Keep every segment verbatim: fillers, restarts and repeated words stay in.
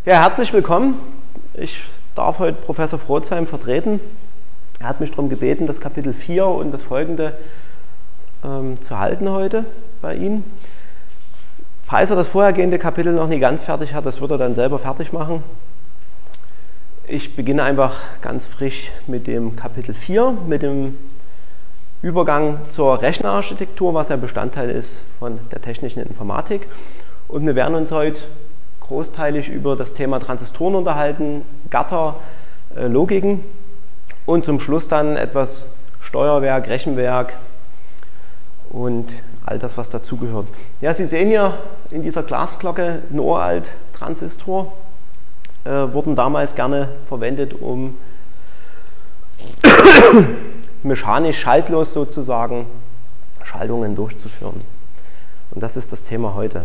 Ja, herzlich willkommen. Ich darf heute Professor Frotzheim vertreten. Er hat mich darum gebeten, das Kapitel vier und das folgende ähm, zu halten heute bei Ihnen. Falls er das vorhergehende Kapitel noch nie ganz fertig hat, das wird er dann selber fertig machen. Ich beginne einfach ganz frisch mit dem Kapitel vier, mit dem Übergang zur Rechnerarchitektur, was ja Bestandteil ist von der technischen Informatik. Und wir werden uns heute großteilig über das Thema Transistoren unterhalten, Gatter, äh, Logiken und zum Schluss dann etwas Steuerwerk, Rechenwerk und all das, was dazugehört. Ja, Sie sehen hier in dieser Glasglocke ein uralt Transistor, äh, wurden damals gerne verwendet, um mechanisch schaltlos sozusagen Schaltungen durchzuführen. Und das ist das Thema heute.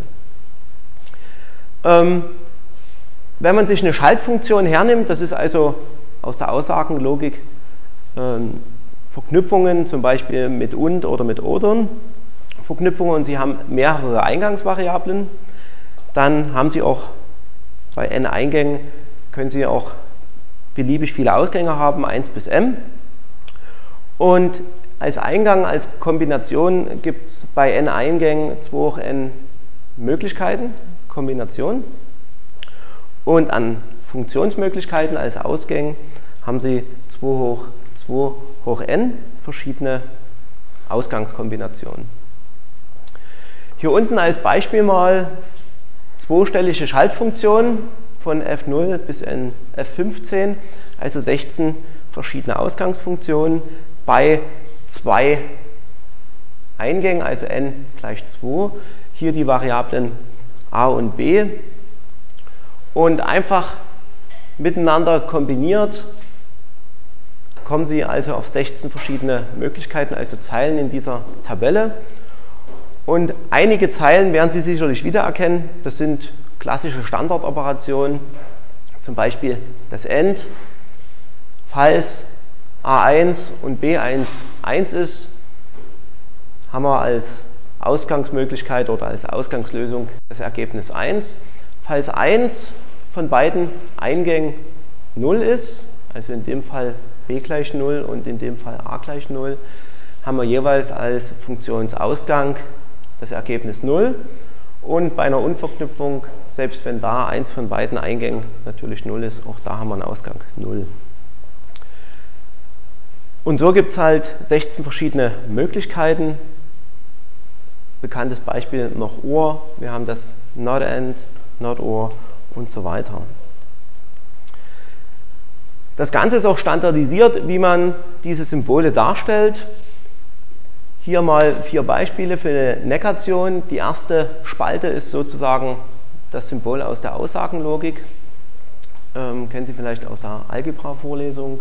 Ähm, wenn man sich eine Schaltfunktion hernimmt, das ist also aus der Aussagenlogik ähm, Verknüpfungen, zum Beispiel mit und oder mit oder Verknüpfungen, und Sie haben mehrere Eingangsvariablen, dann haben Sie auch bei n Eingängen, können Sie auch beliebig viele Ausgänge haben, eins bis m. Und als Eingang, als Kombination gibt es bei n Eingängen zwei hoch n Möglichkeiten, Kombination. Und an Funktionsmöglichkeiten als Ausgänge haben Sie zwei hoch zwei hoch n verschiedene Ausgangskombinationen. Hier unten als Beispiel mal zweistellige Schaltfunktion von f null bis n f fünfzehn, also sechzehn verschiedene Ausgangsfunktionen bei zwei Eingängen, also n gleich zwei. Hier die Variablen a und b und einfach miteinander kombiniert kommen Sie also auf sechzehn verschiedene Möglichkeiten, also Zeilen in dieser Tabelle. Und einige Zeilen werden Sie sicherlich wiedererkennen. Das sind klassische Standardoperationen, zum Beispiel das AND. Falls a eins und b eins eins ist, haben wir als Ausgangsmöglichkeit oder als Ausgangslösung das Ergebnis eins. Falls eins von beiden Eingängen null ist, also in dem Fall b gleich null und in dem Fall a gleich null, haben wir jeweils als Funktionsausgang das Ergebnis null. Und bei einer Unverknüpfung, selbst wenn da eins von beiden Eingängen natürlich null ist, auch da haben wir einen Ausgang null. Und so gibt es halt sechzehn verschiedene Möglichkeiten. Bekanntes Beispiel noch OR, wir haben das Not AND, Not OR und so weiter. Das Ganze ist auch standardisiert, wie man diese Symbole darstellt. Hier mal vier Beispiele für eine Negation. Die erste Spalte ist sozusagen das Symbol aus der Aussagenlogik. Ähm, kennen Sie vielleicht aus der Algebra-Vorlesung.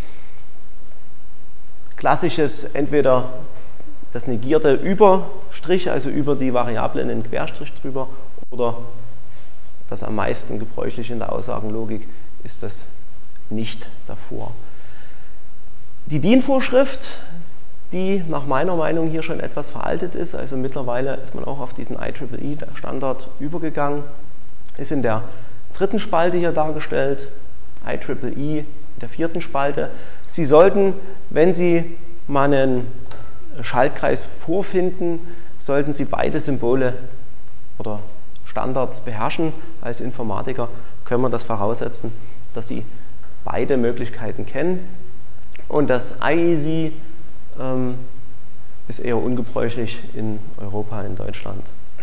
Klassisches entweder das negierte Überstrich, also über die Variable einen Querstrich drüber, oder das am meisten gebräuchlich in der Aussagenlogik ist das nicht davor. Die D I N-Vorschrift, die nach meiner Meinung hier schon etwas veraltet ist, also mittlerweile ist man auch auf diesen I triple E Standard übergegangen, ist in der dritten Spalte hier dargestellt, I triple E in der vierten Spalte. Sie sollten, wenn Sie mal einen Schaltkreis vorfinden, sollten Sie beide Symbole oder Standards beherrschen. Als Informatiker können wir das voraussetzen, dass Sie beide Möglichkeiten kennen. Und das I E S I ähm, ist eher ungebräuchlich in Europa, in Deutschland.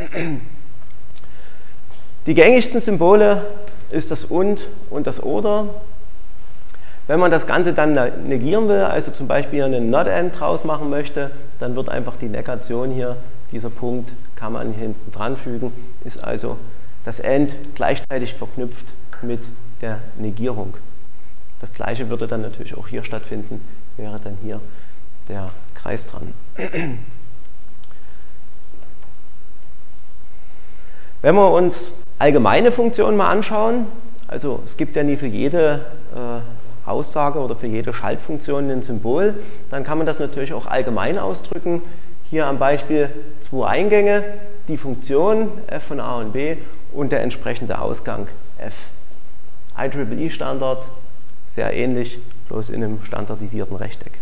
Die gängigsten Symbole ist das und und das oder. Wenn man das Ganze dann negieren will, also zum Beispiel einen Not AND draus machen möchte, dann wird einfach die Negation hier, dieser Punkt kann man hinten dran fügen, ist also das AND gleichzeitig verknüpft mit der Negierung. Das gleiche würde dann natürlich auch hier stattfinden, wäre dann hier der Kreis dran. Wenn wir uns allgemeine Funktionen mal anschauen, also es gibt ja nie für jede äh, Aussage oder für jede Schaltfunktion ein Symbol, dann kann man das natürlich auch allgemein ausdrücken. Hier am Beispiel zwei Eingänge, die Funktion f von a und b und der entsprechende Ausgang f. I triple E Standard, sehr ähnlich, bloß in einem standardisierten Rechteck.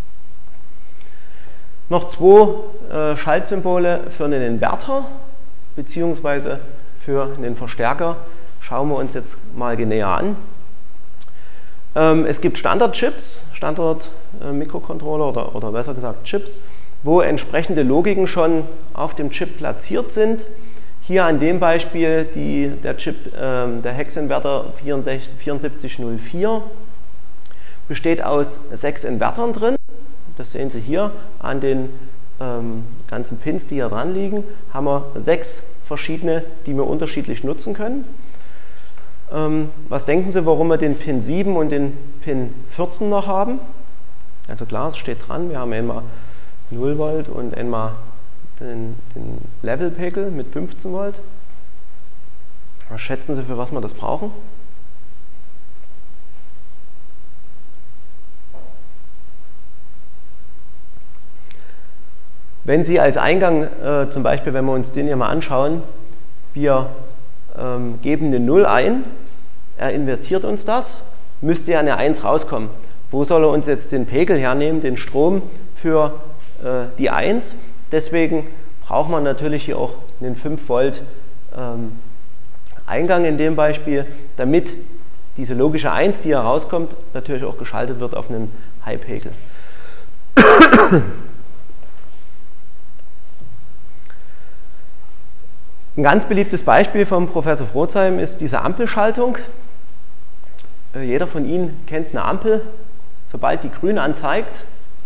Noch zwei äh, Schaltsymbole für einen Inverter bzw. für einen Verstärker. Schauen wir uns jetzt mal genauer an. Ähm, es gibt Standardchips, Standard-Mikrocontroller äh, oder, oder besser gesagt Chips, wo entsprechende Logiken schon auf dem Chip platziert sind. Hier an dem Beispiel die, der Chip, äh, der Hexinverter vierundsiebzig null vier besteht aus sechs Invertern drin. Das sehen Sie hier an den ähm, ganzen Pins, die hier dran liegen, haben wir sechs verschiedene, die wir unterschiedlich nutzen können. Ähm, was denken Sie, warum wir den Pin sieben und den Pin vierzehn noch haben? Also klar, es steht dran, wir haben einmal null Volt und einmal den, den Levelpegel mit fünfzehn Volt. Was schätzen Sie, für was wir das brauchen? Wenn Sie als Eingang, äh, zum Beispiel, wenn wir uns den hier mal anschauen, wir ähm, geben eine null ein, er invertiert uns das, müsste ja eine eins rauskommen. Wo soll er uns jetzt den Pegel hernehmen, den Strom für äh, die eins? Deswegen braucht man natürlich hier auch einen fünf Volt ähm, Eingang in dem Beispiel, damit diese logische eins, die hier rauskommt, natürlich auch geschaltet wird auf einen High-Pegel. Ein ganz beliebtes Beispiel vom Professor Frotzheim ist diese Ampelschaltung. Jeder von Ihnen kennt eine Ampel. Sobald die grün anzeigt,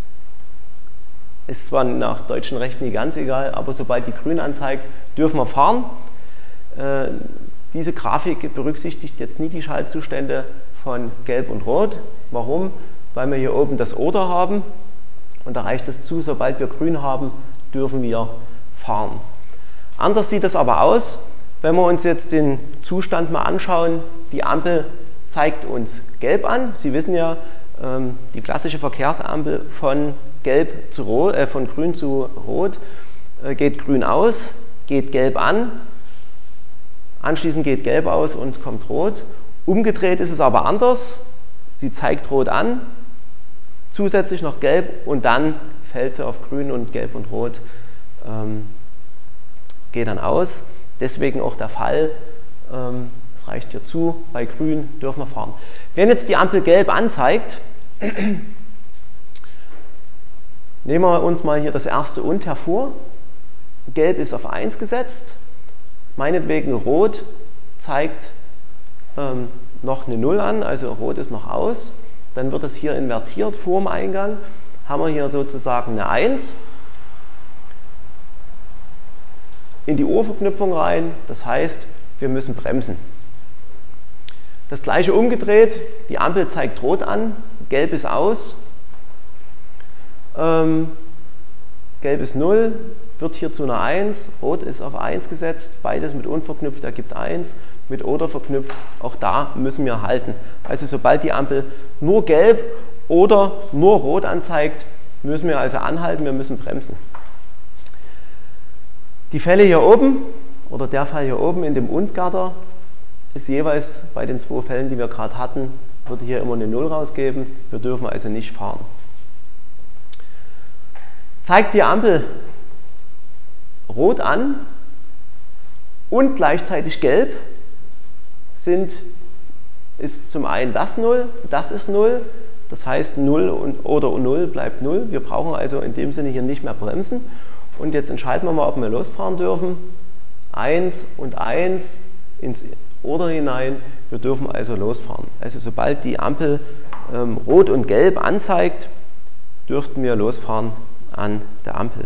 ist zwar nach deutschen Recht nicht ganz egal, aber sobald die grün anzeigt, dürfen wir fahren. Äh, diese Grafik berücksichtigt jetzt nie die Schaltzustände von Gelb und Rot. Warum? Weil wir hier oben das Oder haben und da reicht es zu, sobald wir grün haben, dürfen wir fahren. Anders sieht es aber aus, wenn wir uns jetzt den Zustand mal anschauen. Die Ampel zeigt uns Gelb an. Sie wissen ja, ähm, die klassische Verkehrsampel von, Gelb zu Rot, äh, von Grün zu Rot äh, geht Grün aus, geht Gelb an, anschließend geht Gelb aus und kommt Rot. Umgedreht ist es aber anders. Sie zeigt Rot an, zusätzlich noch Gelb und dann fällt sie auf Grün und Gelb und Rot. Ähm, geht dann aus, deswegen auch der Fall, ähm, das reicht hier zu, bei Grün dürfen wir fahren. Wenn jetzt die Ampel Gelb anzeigt, nehmen wir uns mal hier das erste Und hervor, Gelb ist auf eins gesetzt, meinetwegen Rot zeigt ähm, noch eine null an, also Rot ist noch aus, dann wird das hier invertiert vor dem Eingang, haben wir hier sozusagen eine eins, in die Ohrverknüpfung rein, das heißt, wir müssen bremsen. Das gleiche umgedreht, die Ampel zeigt Rot an, Gelb ist aus, ähm, Gelb ist null, wird hier zu einer eins, Rot ist auf eins gesetzt, beides mit unverknüpft ergibt eins, mit Oder verknüpft, auch da müssen wir halten. Also sobald die Ampel nur Gelb oder nur Rot anzeigt, müssen wir also anhalten, wir müssen bremsen. Die Fälle hier oben, oder der Fall hier oben in dem Und-Gatter, ist jeweils bei den zwei Fällen, die wir gerade hatten, würde hier immer eine null rausgeben. Wir dürfen also nicht fahren. Zeigt die Ampel Rot an und gleichzeitig Gelb, sind, ist zum einen das null, das ist null. Das heißt, null und, oder null bleibt null. Wir brauchen also in dem Sinne hier nicht mehr bremsen. Und jetzt entscheiden wir mal, ob wir losfahren dürfen. eins und eins ins Oder hinein. Wir dürfen also losfahren. Also sobald die Ampel ähm, Rot und Gelb anzeigt, dürften wir losfahren an der Ampel.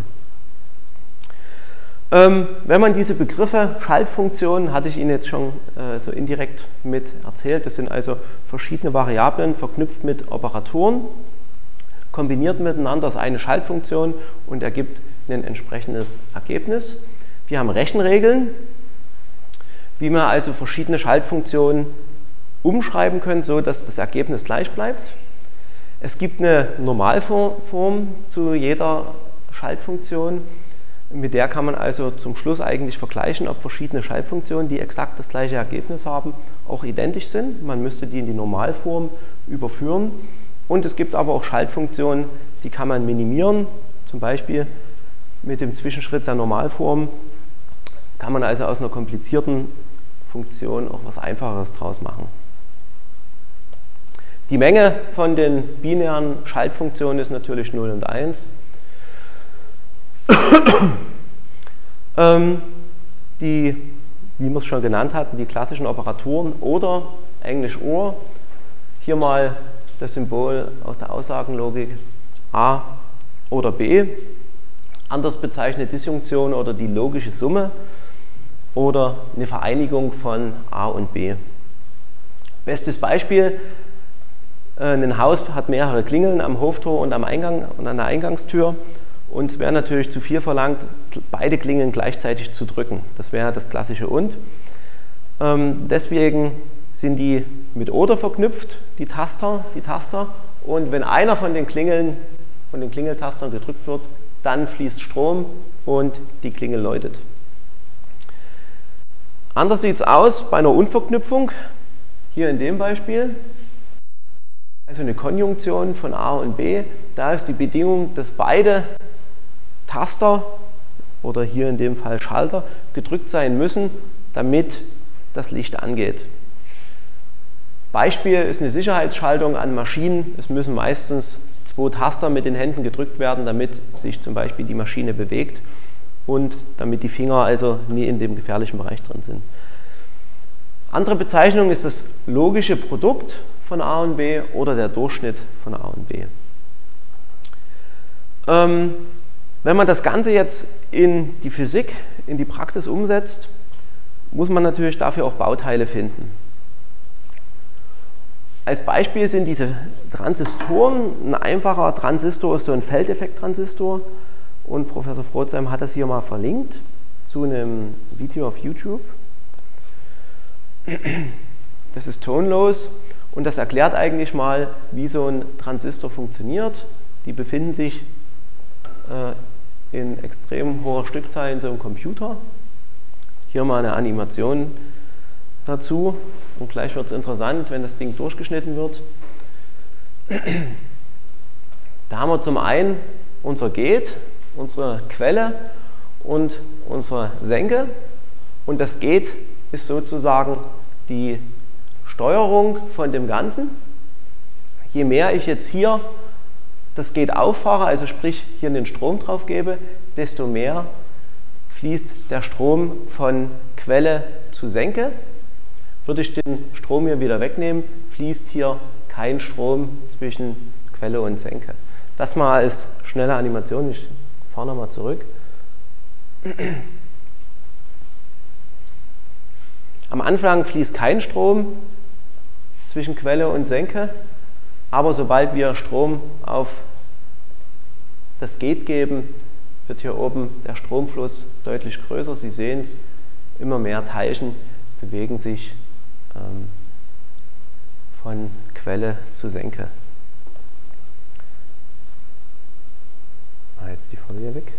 Ähm, wenn man diese Begriffe Schaltfunktionen, hatte ich Ihnen jetzt schon äh, so indirekt mit erzählt, das sind also verschiedene Variablen verknüpft mit Operatoren, kombiniert miteinander ist eine Schaltfunktion und ergibt ein entsprechendes Ergebnis. Wir haben Rechenregeln, wie wir also verschiedene Schaltfunktionen umschreiben können, so dass das Ergebnis gleich bleibt. Es gibt eine Normalform zu jeder Schaltfunktion. Mit der kann man also zum Schluss eigentlich vergleichen, ob verschiedene Schaltfunktionen, die exakt das gleiche Ergebnis haben, auch identisch sind. Man müsste die in die Normalform überführen. Und es gibt aber auch Schaltfunktionen, die kann man minimieren. Zum Beispiel mit dem Zwischenschritt der Normalform kann man also aus einer komplizierten Funktion auch was Einfacheres draus machen. Die Menge von den binären Schaltfunktionen ist natürlich null und eins. ähm, die, wie wir es schon genannt hatten, die klassischen Operatoren oder Englisch OR. Hier mal das Symbol aus der Aussagenlogik A oder B. Anders bezeichnet Disjunktion oder die logische Summe oder eine Vereinigung von A und B. Bestes Beispiel: Ein Haus hat mehrere Klingeln am Hoftor und am Eingang und an der Eingangstür. Und es wäre natürlich zu viel verlangt, beide Klingeln gleichzeitig zu drücken. Das wäre das klassische Und. Ähm, deswegen sind die mit Oder verknüpft, die Taster, die Taster. Und wenn einer von den Klingeln, von den Klingeltastern gedrückt wird, dann fließt Strom und die Klingel läutet. Anders sieht es aus bei einer Unverknüpfung. Hier in dem Beispiel. Also eine Konjunktion von A und B. Da ist die Bedingung, dass beide Taster oder hier in dem Fall Schalter gedrückt sein müssen, damit das Licht angeht. Beispiel ist eine Sicherheitsschaltung an Maschinen. Es müssen meistens zwei Taster mit den Händen gedrückt werden, damit sich zum Beispiel die Maschine bewegt und damit die Finger also nie in dem gefährlichen Bereich drin sind. Andere Bezeichnung ist das logische Produkt von A und B oder der Durchschnitt von A und B. Ähm, wenn man das Ganze jetzt in die Physik, in die Praxis umsetzt, muss man natürlich dafür auch Bauteile finden. Als Beispiel sind diese Transistoren. Ein einfacher Transistor ist so ein Feldeffekt-Transistor und Professor Frotzheim hat das hier mal verlinkt zu einem Video auf YouTube. Das ist tonlos und das erklärt eigentlich mal, wie so ein Transistor funktioniert. Die befinden sich äh, in extrem hoher Stückzahl in so einem Computer. Hier mal eine Animation dazu und gleich wird es interessant, wenn das Ding durchgeschnitten wird. Da haben wir zum einen unser Gate, unsere Quelle und unsere Senke und das Gate ist sozusagen die Steuerung von dem Ganzen. Je mehr ich jetzt hier das Gate auffahre, also sprich hier den Strom drauf gebe, desto mehr fließt der Strom von Quelle zu Senke. Würde ich den Strom hier wieder wegnehmen, fließt hier kein Strom zwischen Quelle und Senke. Das mal als schnelle Animation. Ich fahre nochmal zurück. Am Anfang fließt kein Strom zwischen Quelle und Senke, aber sobald wir Strom auf das Gate geben, wird hier oben der Stromfluss deutlich größer. Sie sehen es, immer mehr Teilchen bewegen sich ähm, von Quelle zu Senke. Ah, jetzt die Folie weg.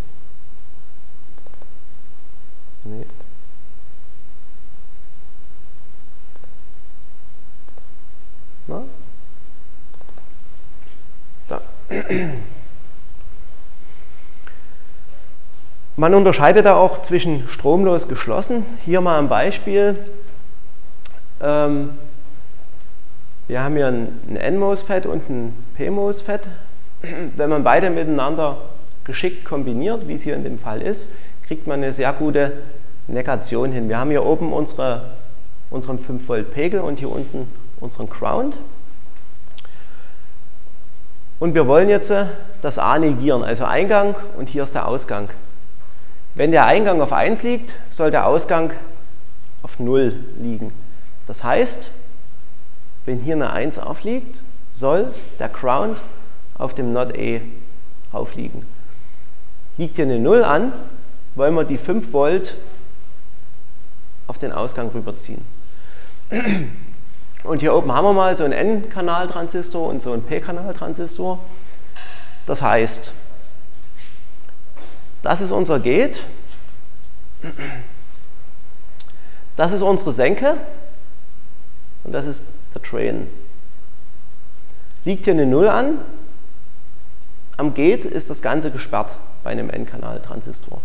Nee. Na? Da. Man unterscheidet da auch zwischen stromlos geschlossen. Hier mal ein Beispiel. Ähm, wir haben hier ein N-MOSFET und ein P-MOSFET. Wenn man beide miteinander geschickt kombiniert, wie es hier in dem Fall ist, kriegt man eine sehr gute Negation hin. Wir haben hier oben unsere, unseren fünf Volt Pegel und hier unten unseren Ground. Und wir wollen jetzt das A negieren, also Eingang und hier ist der Ausgang. Wenn der Eingang auf eins liegt, soll der Ausgang auf null liegen. Das heißt, wenn hier eine eins aufliegt, soll der Ground auf dem Not A aufliegen. Liegt hier eine null an, wollen wir die fünf Volt auf den Ausgang rüberziehen. Und hier oben haben wir mal so einen N-Kanal-Transistor und so einen P-Kanal-Transistor. Das heißt, Das ist unser Gate. Das ist unsere Senke. Und das ist der Drain. Liegt hier eine Null an. Am Gate ist das Ganze gesperrt bei einem N-Kanal-Transistor.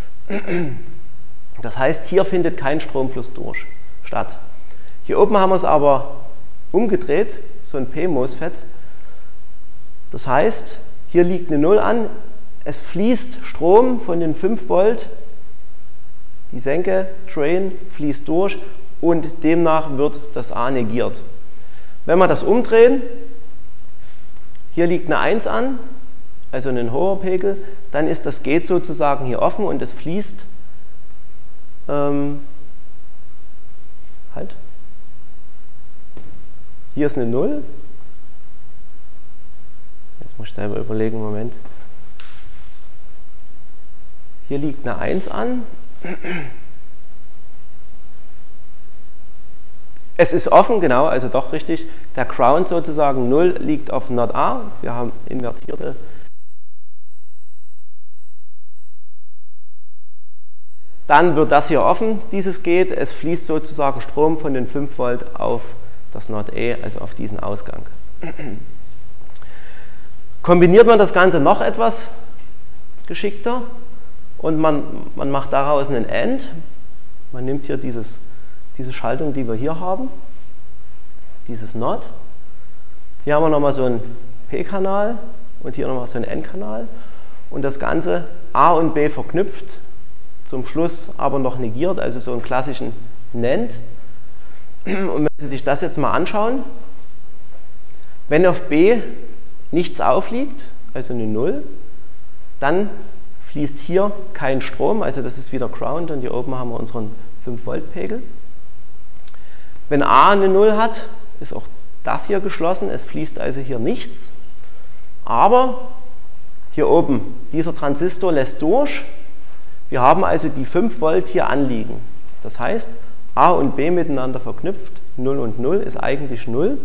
Das heißt, hier findet kein Stromfluss durch statt. Hier oben haben wir es aber umgedreht, so ein P-MOSFET. Das heißt, hier liegt eine Null an, es fließt Strom von den fünf Volt, die Senke, Drain, fließt durch und demnach wird das A negiert. Wenn wir das umdrehen, hier liegt eine eins an, also ein hoher Pegel, dann ist das Gate sozusagen hier offen und es fließt ähm, halt. Hier ist eine Null. Jetzt muss ich selber überlegen, Moment. Hier liegt eine eins an. Es ist offen, genau, also doch richtig. Der Ground sozusagen null liegt auf Not A. Wir haben invertierte. Dann wird das hier offen, dieses Gate. Es fließt sozusagen Strom von den fünf Volt auf das Not E, also auf diesen Ausgang. Kombiniert man das Ganze noch etwas geschickter und man, man macht daraus einen AND. Man nimmt hier dieses, diese Schaltung, die wir hier haben, dieses Not. Hier haben wir nochmal so einen P-Kanal und hier nochmal so einen N-Kanal. Und das Ganze A und B verknüpft, zum Schluss aber noch negiert, also so einen klassischen NAND. Und wenn Sie sich das jetzt mal anschauen, wenn auf B nichts aufliegt, also eine Null, dann fließt hier kein Strom, also das ist wieder Ground und hier oben haben wir unseren fünf Volt Pegel. Wenn A eine Null hat, ist auch das hier geschlossen, es fließt also hier nichts, aber hier oben, dieser Transistor lässt durch. Wir haben also die fünf Volt hier anliegen. Das heißt, A und B miteinander verknüpft, null und null ist eigentlich null.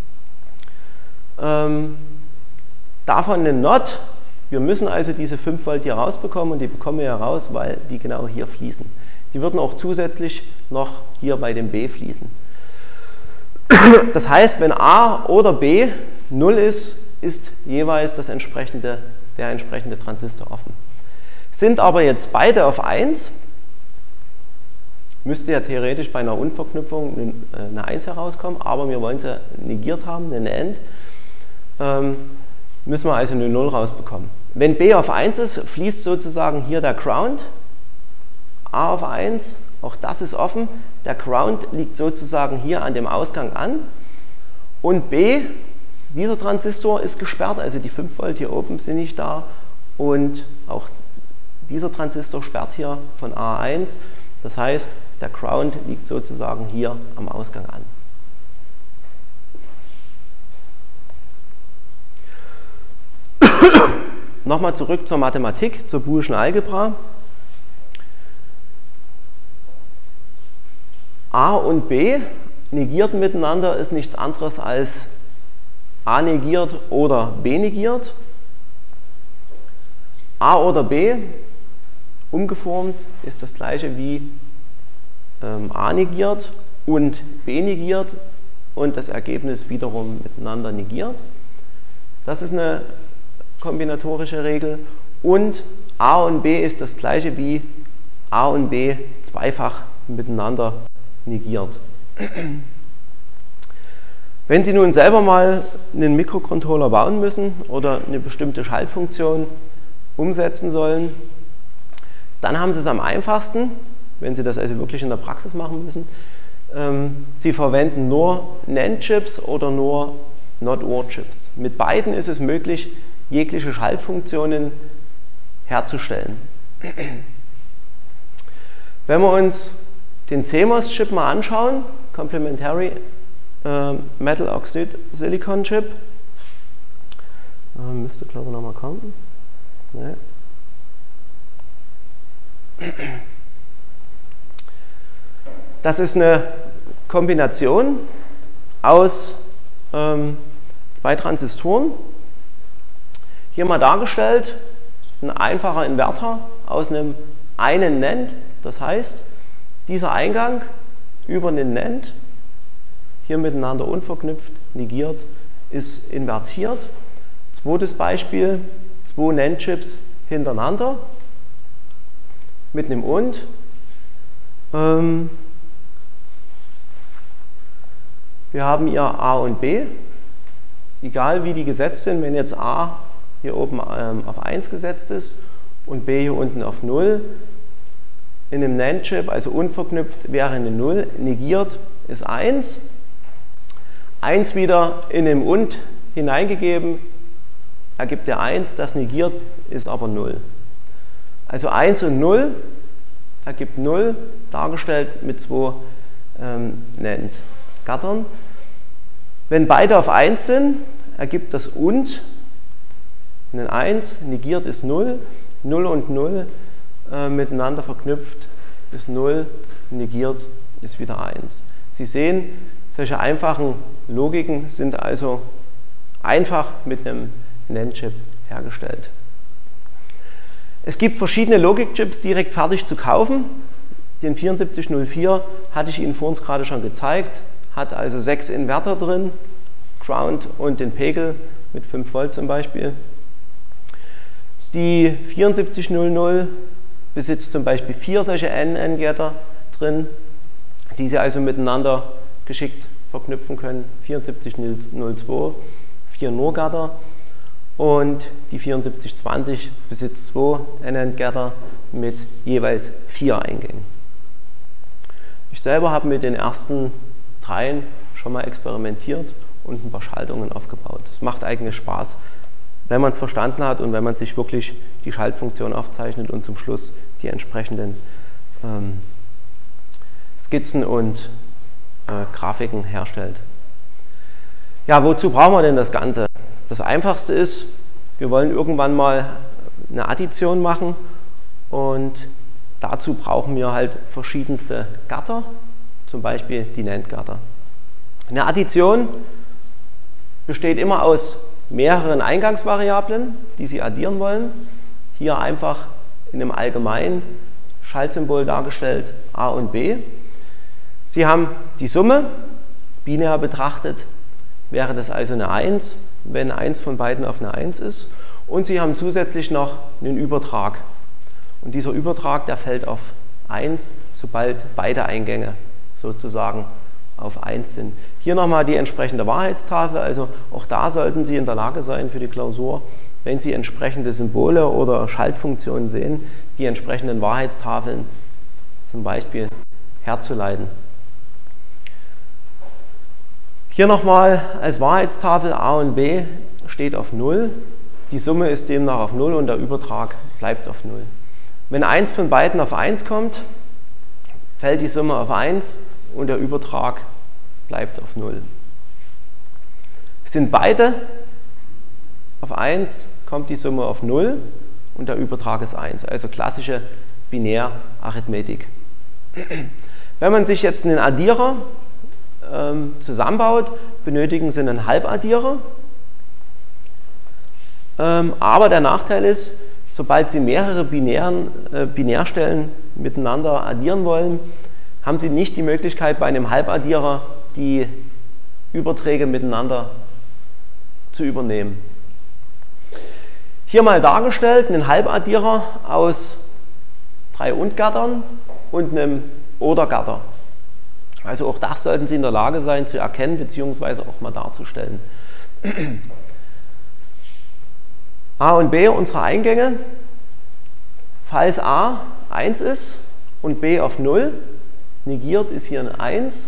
Ähm, davon eine Not. Wir müssen also diese fünf Volt hier rausbekommen und die bekommen wir heraus, weil die genau hier fließen. Die würden auch zusätzlich noch hier bei dem B fließen. Das heißt, wenn A oder B null ist, ist jeweils das entsprechende, der entsprechende Transistor offen. Sind aber jetzt beide auf eins, müsste ja theoretisch bei einer Unverknüpfung eine eins herauskommen, aber wir wollen sie negiert haben, eine AND, ähm, müssen wir also eine null rausbekommen. Wenn B auf eins ist, fließt sozusagen hier der Ground, A auf eins, auch das ist offen, der Ground liegt sozusagen hier an dem Ausgang an und B, dieser Transistor ist gesperrt, also die fünf Volt hier oben sind nicht da und auch dieser Transistor sperrt hier von A eins, das heißt, der Ground liegt sozusagen hier am Ausgang an. Nochmal zurück zur Mathematik, zur Booleschen Algebra. A und B negiert miteinander ist nichts anderes als A negiert oder B negiert. A oder B umgeformt ist das gleiche wie ähm, A negiert und B negiert und das Ergebnis wiederum miteinander negiert. Das ist eine kombinatorische Regel und A und B ist das gleiche wie A und B zweifach miteinander negiert. Wenn Sie nun selber mal einen Mikrocontroller bauen müssen oder eine bestimmte Schaltfunktion umsetzen sollen, dann haben Sie es am einfachsten, wenn Sie das also wirklich in der Praxis machen müssen. Ähm, Sie verwenden nur NAND-Chips oder nur Not-O-R-Chips. Mit beiden ist es möglich, jegliche Schaltfunktionen herzustellen. Wenn wir uns den C MOS-Chip mal anschauen, Complementary äh, Metal Oxide Silicon Chip, äh, müsste glaube ich nochmal kommen. Nee. Das ist eine Kombination aus ähm, zwei Transistoren. Hier mal dargestellt, ein einfacher Inverter aus einem einen NAND. Das heißt, dieser Eingang über einen NAND, hier miteinander unverknüpft, negiert, ist invertiert. Zweites Beispiel, zwei NAND-Chips hintereinander mit einem Und. Ähm, wir haben hier A und B. Egal wie die gesetzt sind, wenn jetzt A hier oben ähm, auf eins gesetzt ist und B hier unten auf null, in einem NAND-Chip, also unverknüpft, wäre eine null, negiert ist eins. eins wieder in dem Und hineingegeben, ergibt ja eins, das negiert ist aber null. Also eins und null ergibt null, dargestellt mit zwei ähm, NAND-Gattern. Wenn beide auf eins sind, ergibt das Und ein eins, negiert ist null, null und null äh, miteinander verknüpft ist null, negiert ist wieder eins. Sie sehen, solche einfachen Logiken sind also einfach mit einem NAND-Chip hergestellt. Es gibt verschiedene Logikchips direkt fertig zu kaufen. Den vierundsiebzig null vier hatte ich Ihnen vorhin gerade schon gezeigt, hat also sechs Inverter drin, Ground und den Pegel mit fünf Volt zum Beispiel. Die vierundsiebzig null null besitzt zum Beispiel vier solche N N-Gatter drin, die Sie also miteinander geschickt verknüpfen können. vierundsiebzig null zwei, vier NOR-Gatter. Und die vierundsiebzig zwanzig besitzt zwei N N-Gatter mit jeweils vier Eingängen. Ich selber habe mit den ersten dreien schon mal experimentiert und ein paar Schaltungen aufgebaut. Es macht eigentlich Spaß, wenn man es verstanden hat und wenn man sich wirklich die Schaltfunktion aufzeichnet und zum Schluss die entsprechenden ähm, Skizzen und äh, Grafiken herstellt. Ja, wozu brauchen wir denn das Ganze? Das Einfachste ist, wir wollen irgendwann mal eine Addition machen und dazu brauchen wir halt verschiedenste Gatter, zum Beispiel die NAND-Gatter. Eine Addition besteht immer aus mehreren Eingangsvariablen, die Sie addieren wollen. Hier einfach in einem allgemeinen Schaltsymbol dargestellt A und B. Sie haben die Summe, binär betrachtet wäre das also eine eins, wenn eins von beiden auf eine eins ist. Und Sie haben zusätzlich noch einen Übertrag. Und dieser Übertrag, der fällt auf eins, sobald beide Eingänge sozusagen auf eins sind. Hier nochmal die entsprechende Wahrheitstafel, also auch da sollten Sie in der Lage sein für die Klausur, wenn Sie entsprechende Symbole oder Schaltfunktionen sehen, die entsprechenden Wahrheitstafeln zum Beispiel herzuleiten. Hier nochmal als Wahrheitstafel A und B steht auf null, die Summe ist demnach auf null und der Übertrag bleibt auf null. Wenn eins von beiden auf eins kommt, fällt die Summe auf eins und der Übertrag bleibt auf null. Sind beide auf eins, kommt die Summe auf null und der Übertrag ist eins, also klassische Binärarithmetik. Wenn man sich jetzt einen Addierer ähm, zusammenbaut, benötigen Sie einen Halbaddierer, ähm, aber der Nachteil ist, sobald Sie mehrere Binären, äh, Binärstellen miteinander addieren wollen, haben Sie nicht die Möglichkeit, bei einem Halbaddierer die Überträge miteinander zu übernehmen. Hier mal dargestellt, einen Halbaddierer aus drei Und-Gattern und einem Oder-Gatter. Also auch das sollten Sie in der Lage sein zu erkennen bzw. auch mal darzustellen. A und B, unsere Eingänge. Falls A eins ist und B auf null, negiert ist hier eine eins,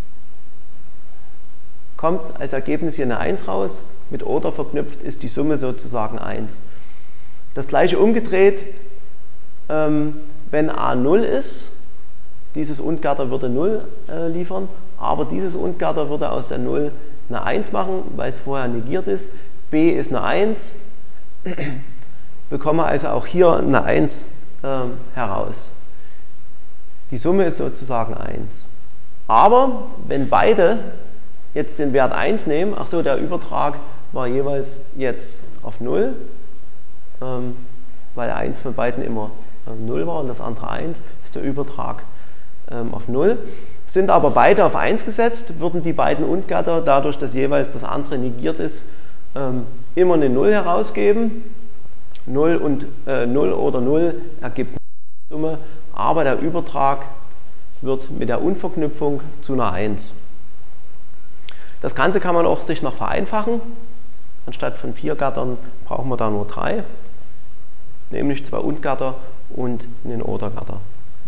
kommt als Ergebnis hier eine eins raus, mit Oder verknüpft ist die Summe sozusagen eins. Das gleiche umgedreht, ähm, wenn A null ist, dieses Und-Gatter würde null äh, liefern, aber dieses Und-Gatter würde aus der null eine eins machen, weil es vorher negiert ist. B ist eine eins, bekomme also auch hier eine eins äh, heraus. Die Summe ist sozusagen eins. Aber wenn beide jetzt den Wert eins nehmen, ach so, der Übertrag war jeweils jetzt auf null, ähm, weil eins von beiden immer ähm, null war und das andere eins, ist der Übertrag ähm, auf null. Sind aber beide auf eins gesetzt, würden die beiden Und-Gatter, dadurch, dass jeweils das andere negiert ist, ähm, immer eine null herausgeben. null und äh, null oder null ergibt eine Summe, aber der Übertrag wird mit der Unverknüpfung zu einer eins. Das Ganze kann man auch sich noch vereinfachen. Anstatt von vier Gattern brauchen wir da nur drei, nämlich zwei Und-Gatter und einen Oder-Gatter.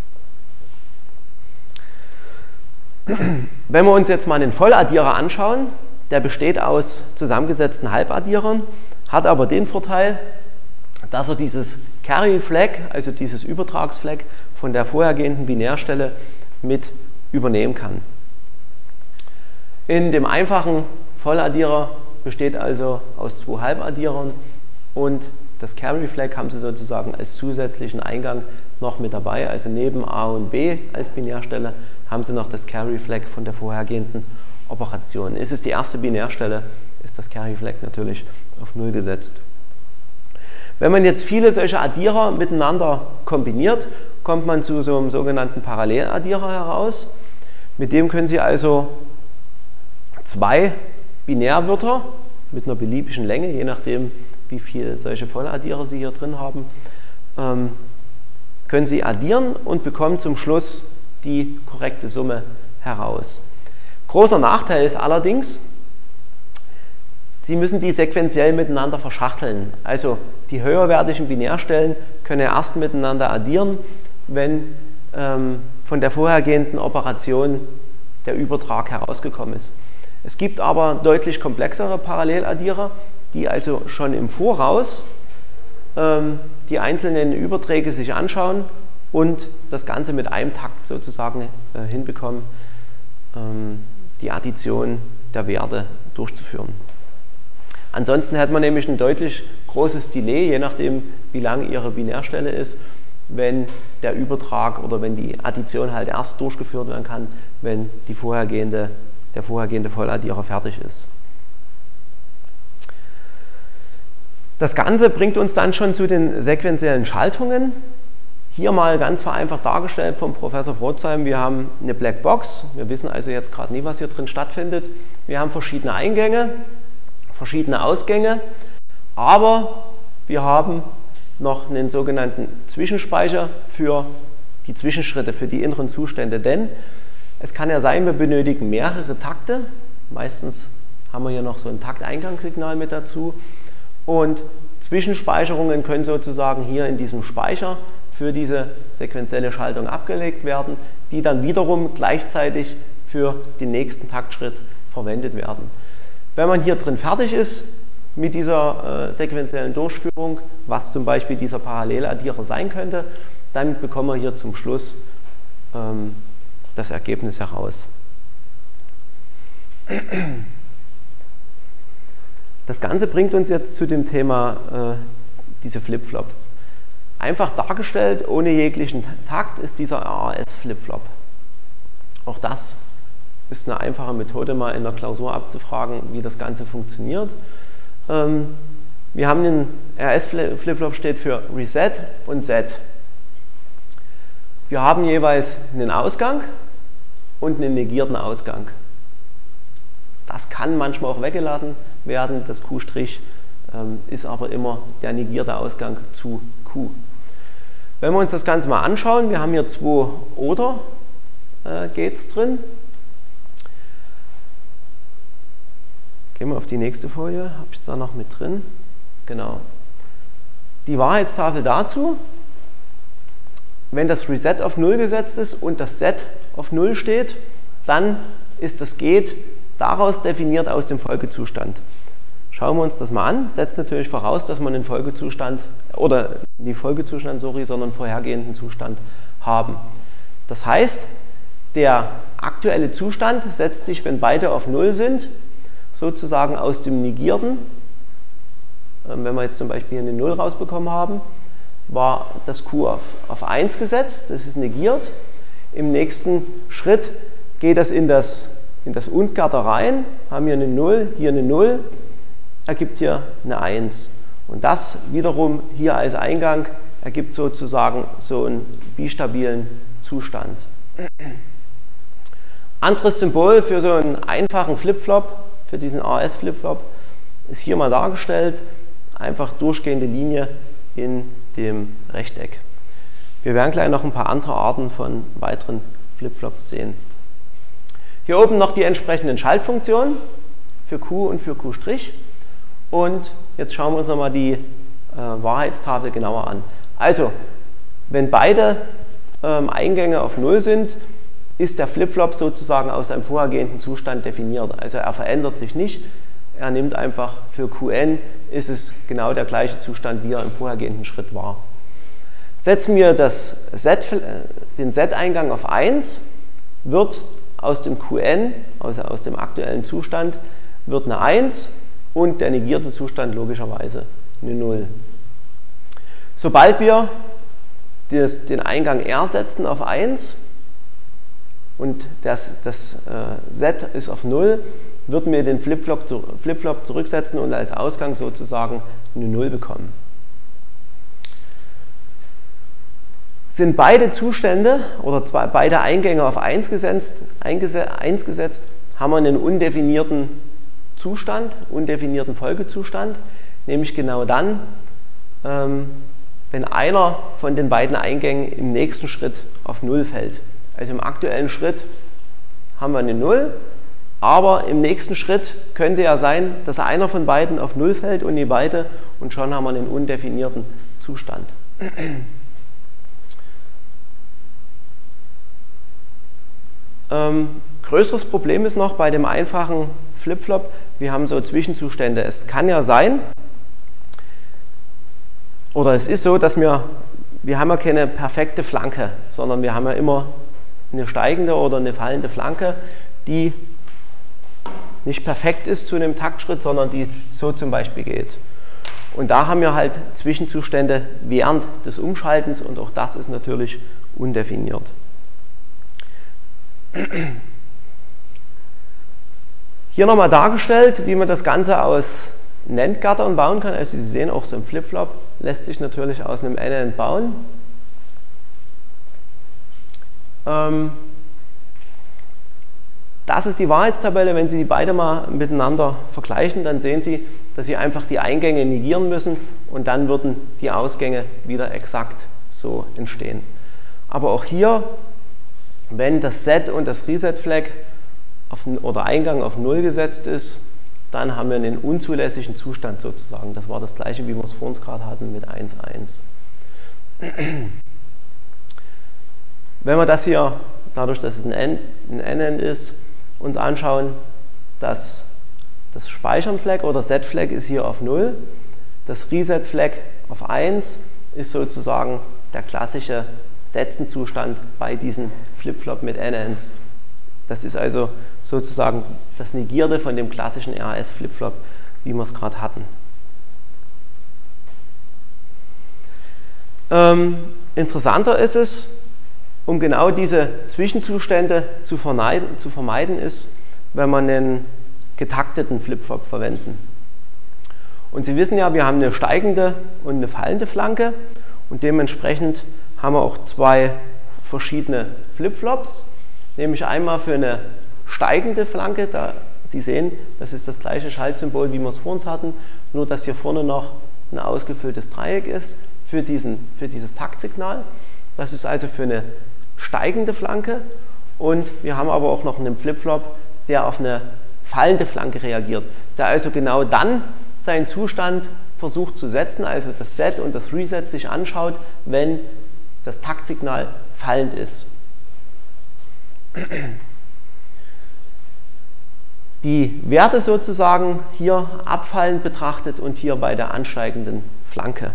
Wenn wir uns jetzt mal einen Volladdierer anschauen, der besteht aus zusammengesetzten Halbaddierern, hat aber den Vorteil, dass er dieses Carry-Flag, also dieses Übertragsflag von der vorhergehenden Binärstelle mit übernehmen kann. In dem einfachen Volladdierer besteht also aus zwei Halbaddierern und das Carry-Flag haben Sie sozusagen als zusätzlichen Eingang noch mit dabei, also neben A und B als Binärstelle haben Sie noch das Carry-Flag von der vorhergehenden Operation. Ist es die erste Binärstelle, ist das Carry-Flag natürlich auf null gesetzt. Wenn man jetzt viele solche Addierer miteinander kombiniert, kommt man zu so einem sogenannten Paralleladdierer heraus. Mit dem können Sie also zwei Binärwörter mit einer beliebigen Länge, je nachdem wie viele solche Volladdierer Sie hier drin haben, ähm, können Sie addieren und bekommen zum Schluss die korrekte Summe heraus. Großer Nachteil ist allerdings, Sie müssen die sequenziell miteinander verschachteln. Also die höherwertigen Binärstellen können erst miteinander addieren, wenn ähm, von der vorhergehenden Operation der Übertrag herausgekommen ist. Es gibt aber deutlich komplexere Paralleladdierer, die also schon im Voraus ähm, die einzelnen Überträge sich anschauen und das Ganze mit einem Takt sozusagen äh, hinbekommen, ähm, die Addition der Werte durchzuführen. Ansonsten hat man nämlich ein deutlich großes Delay, je nachdem wie lang Ihre Binärstelle ist, wenn der Übertrag oder wenn die Addition halt erst durchgeführt werden kann, wenn die vorhergehende, der vorhergehende Volladdierer fertig ist. Das Ganze bringt uns dann schon zu den sequenziellen Schaltungen. Hier mal ganz vereinfacht dargestellt vom Professor Pforzheim. Wir haben eine Blackbox, wir wissen also jetzt gerade nie, was hier drin stattfindet. Wir haben verschiedene Eingänge, verschiedene Ausgänge, aber wir haben noch einen sogenannten Zwischenspeicher für die Zwischenschritte, für die inneren Zustände, denn es kann ja sein, wir benötigen mehrere Takte, meistens haben wir hier noch so ein Takteingangssignal mit dazu und Zwischenspeicherungen können sozusagen hier in diesem Speicher für diese sequenzielle Schaltung abgelegt werden, die dann wiederum gleichzeitig für den nächsten Taktschritt verwendet werden. Wenn man hier drin fertig ist mit dieser äh, sequenziellen Durchführung, was zum Beispiel dieser Paralleladdierer sein könnte, dann bekommen wir hier zum Schluss ähm, das Ergebnis heraus. Das Ganze bringt uns jetzt zu dem Thema äh, diese Flipflops. Einfach dargestellt, ohne jeglichen Takt, ist dieser R A S-Flipflop. Auch das ist eine einfache Methode, mal in der Klausur abzufragen, wie das Ganze funktioniert. Ähm, wir haben den R A S-Flipflop steht für Reset und Set. Wir haben jeweils einen Ausgang und einen negierten Ausgang. Das kann manchmal auch weggelassen werden. Das Q' ähm, ist aber immer der negierte Ausgang zu Q. Wenn wir uns das Ganze mal anschauen, wir haben hier zwei Oder äh, Gates drin. Gehen wir auf die nächste Folie, habe ich es da noch mit drin. Genau. Die Wahrheitstafel dazu, wenn das Reset auf null gesetzt ist und das Set auf null steht, dann ist das Gate daraus definiert aus dem Folgezustand. Schauen wir uns das mal an. Setzt natürlich voraus, dass man den Folgezustand, oder die Folgezustand, sorry, sondern vorhergehenden Zustand haben. Das heißt, der aktuelle Zustand setzt sich, wenn beide auf null sind, sozusagen aus dem Negierten. Wenn wir jetzt zum Beispiel hier eine null rausbekommen haben, war das Q auf, auf eins gesetzt, das ist negiert. Im nächsten Schritt geht das in das, in das Und-Gatter rein, haben hier eine null, hier eine null, ergibt hier eine eins. Und das wiederum hier als Eingang ergibt sozusagen so einen bistabilen Zustand. Anderes Symbol für so einen einfachen Flip-Flop, für diesen A S-Flip-Flop, ist hier mal dargestellt, einfach durchgehende Linie in dem Rechteck. Wir werden gleich noch ein paar andere Arten von weiteren Flip-Flops sehen. Hier oben noch die entsprechenden Schaltfunktionen für Q und für Q'. Und jetzt schauen wir uns nochmal die äh, Wahrheitstafel genauer an. Also, wenn beide ähm, Eingänge auf null sind, ist der Flip-Flop sozusagen aus einem vorhergehenden Zustand definiert. Also er verändert sich nicht, er nimmt einfach für Qn, ist es genau der gleiche Zustand, wie er im vorhergehenden Schritt war. Setzen wir das Z, den Z-Eingang auf eins, wird aus dem Qn, also aus dem aktuellen Zustand, wird eine eins und der negierte Zustand logischerweise eine null. Sobald wir das, den Eingang R setzen auf eins und das, das äh, Z ist auf null, würden wir den Flip-Flop Flip-Flop zurücksetzen und als Ausgang sozusagen eine null bekommen. Sind beide Zustände oder zwei, beide Eingänge auf eins gesetzt, eins gesetzt, haben wir einen undefinierten Zustand, undefinierten Folgezustand, nämlich genau dann, ähm, wenn einer von den beiden Eingängen im nächsten Schritt auf null fällt. Also im aktuellen Schritt haben wir eine null, aber im nächsten Schritt könnte ja sein, dass einer von beiden auf null fällt und nie beide und schon haben wir einen undefinierten Zustand. Ähm, größeres Problem ist noch bei dem einfachen Flip-Flop, wir haben so Zwischenzustände. Es kann ja sein, oder es ist so, dass wir, wir haben ja keine perfekte Flanke, sondern wir haben ja immer eine steigende oder eine fallende Flanke, die nicht perfekt ist zu einem Taktschritt, sondern die so zum Beispiel geht. Und da haben wir halt Zwischenzustände während des Umschaltens und auch das ist natürlich undefiniert. Hier nochmal dargestellt, wie man das Ganze aus NAND-Gattern bauen kann. Also Sie sehen auch so ein Flip-Flop lässt sich natürlich aus einem N A N D bauen. Ähm, das ist die Wahrheitstabelle. Wenn Sie die beide mal miteinander vergleichen, dann sehen Sie, dass Sie einfach die Eingänge negieren müssen und dann würden die Ausgänge wieder exakt so entstehen. Aber auch hier, wenn das Set und das Reset-Flag oder Eingang auf null gesetzt ist, dann haben wir einen unzulässigen Zustand sozusagen. Das war das gleiche, wie wir es vor uns gerade hatten mit eins eins. Wenn wir das hier, dadurch, dass es ein N N N ist, uns anschauen, dass das Speichern-Flag oder Set-Flag ist hier auf null, das Reset-Flag auf eins ist sozusagen der klassische Setzenzustand bei diesen Flip-Flop mit N N Ns. Das ist also sozusagen das Negierte von dem klassischen R A S-Flip-Flop, wie wir es gerade hatten. Ähm, interessanter ist es, um genau diese Zwischenzustände zu vermeiden, zu vermeiden ist, wenn man einen getakteten Flip-Flop verwenden. Und Sie wissen ja, wir haben eine steigende und eine fallende Flanke und dementsprechend haben wir auch zwei verschiedene Flip-Flops, nämlich einmal für eine steigende Flanke, da Sie sehen, das ist das gleiche Schaltsymbol, wie wir es vor uns hatten, nur dass hier vorne noch ein ausgefülltes Dreieck ist für, diesen, für dieses Taktsignal. Das ist also für eine steigende Flanke und wir haben aber auch noch einen Flip-Flop, der auf eine fallende Flanke reagiert, der also genau dann seinen Zustand versucht zu setzen, also das Set und das Reset sich anschaut, wenn das Taktsignal fallend ist. Die Werte sozusagen hier abfallend betrachtet und hier bei der ansteigenden Flanke.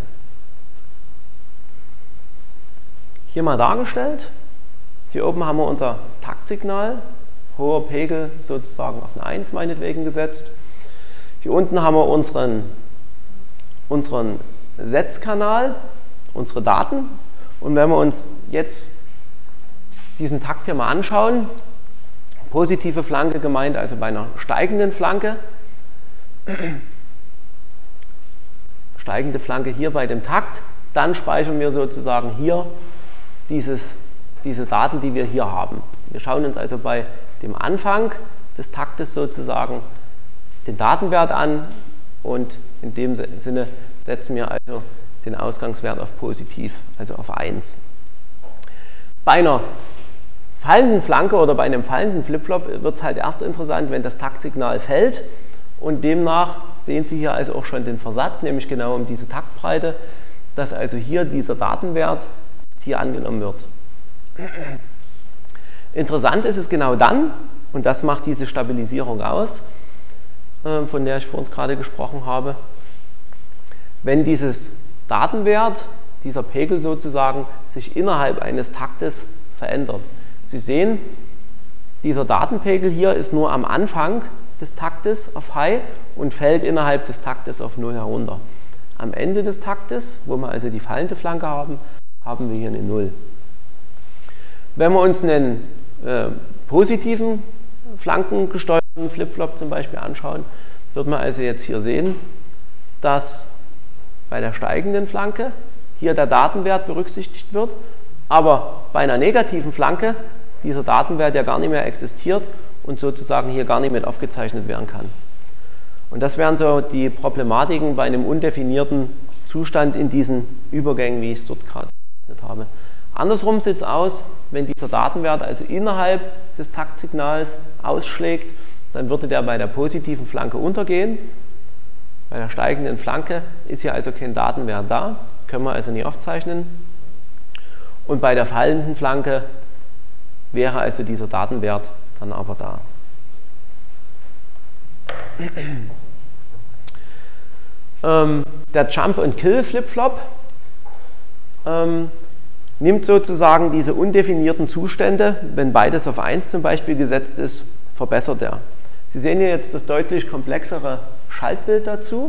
Hier mal dargestellt. Hier oben haben wir unser Taktsignal, hoher Pegel sozusagen auf eine eins meinetwegen gesetzt. Hier unten haben wir unseren, unseren Setzkanal, unsere Daten. Und wenn wir uns jetzt diesen Takt hier mal anschauen, positive Flanke gemeint, also bei einer steigenden Flanke, steigende Flanke hier bei dem Takt, dann speichern wir sozusagen hier dieses, diese Daten, die wir hier haben. Wir schauen uns also bei dem Anfang des Taktes sozusagen den Datenwert an und in dem Sinne setzen wir also den Ausgangswert auf positiv, also auf eins. Bei einer fallenden Flanke oder bei einem fallenden Flipflop wird es halt erst interessant, wenn das Taktsignal fällt, und demnach sehen Sie hier also auch schon den Versatz, nämlich genau um diese Taktbreite, dass also hier dieser Datenwert hier angenommen wird. Interessant ist es genau dann, und das macht diese Stabilisierung aus, von der ich vor uns gerade gesprochen habe, wenn dieses Datenwert, dieser Pegel sozusagen, sich innerhalb eines Taktes verändert. Sie sehen, dieser Datenpegel hier ist nur am Anfang des Taktes auf High und fällt innerhalb des Taktes auf null herunter. Am Ende des Taktes, wo wir also die fallende Flanke haben, haben wir hier eine null. Wenn wir uns einen äh, positiven flankengesteuerten Flipflop zum Beispiel anschauen, wird man also jetzt hier sehen, dass bei der steigenden Flanke hier der Datenwert berücksichtigt wird, aber bei einer negativen Flanke dieser Datenwert ja gar nicht mehr existiert und sozusagen hier gar nicht mit aufgezeichnet werden kann. Und das wären so die Problematiken bei einem undefinierten Zustand in diesen Übergängen, wie ich es dort gerade gezeichnet habe. Andersrum sieht es aus, wenn dieser Datenwert also innerhalb des Taktsignals ausschlägt, dann würde der bei der positiven Flanke untergehen. Bei der steigenden Flanke ist hier also kein Datenwert da, können wir also nicht aufzeichnen. Und bei der fallenden Flanke wäre also dieser Datenwert dann aber da. ähm, der Jump-and-Kill-Flipflop ähm, nimmt sozusagen diese undefinierten Zustände, wenn beides auf eins zum Beispiel gesetzt ist, verbessert er. Sie sehen hier jetzt das deutlich komplexere Schaltbild dazu.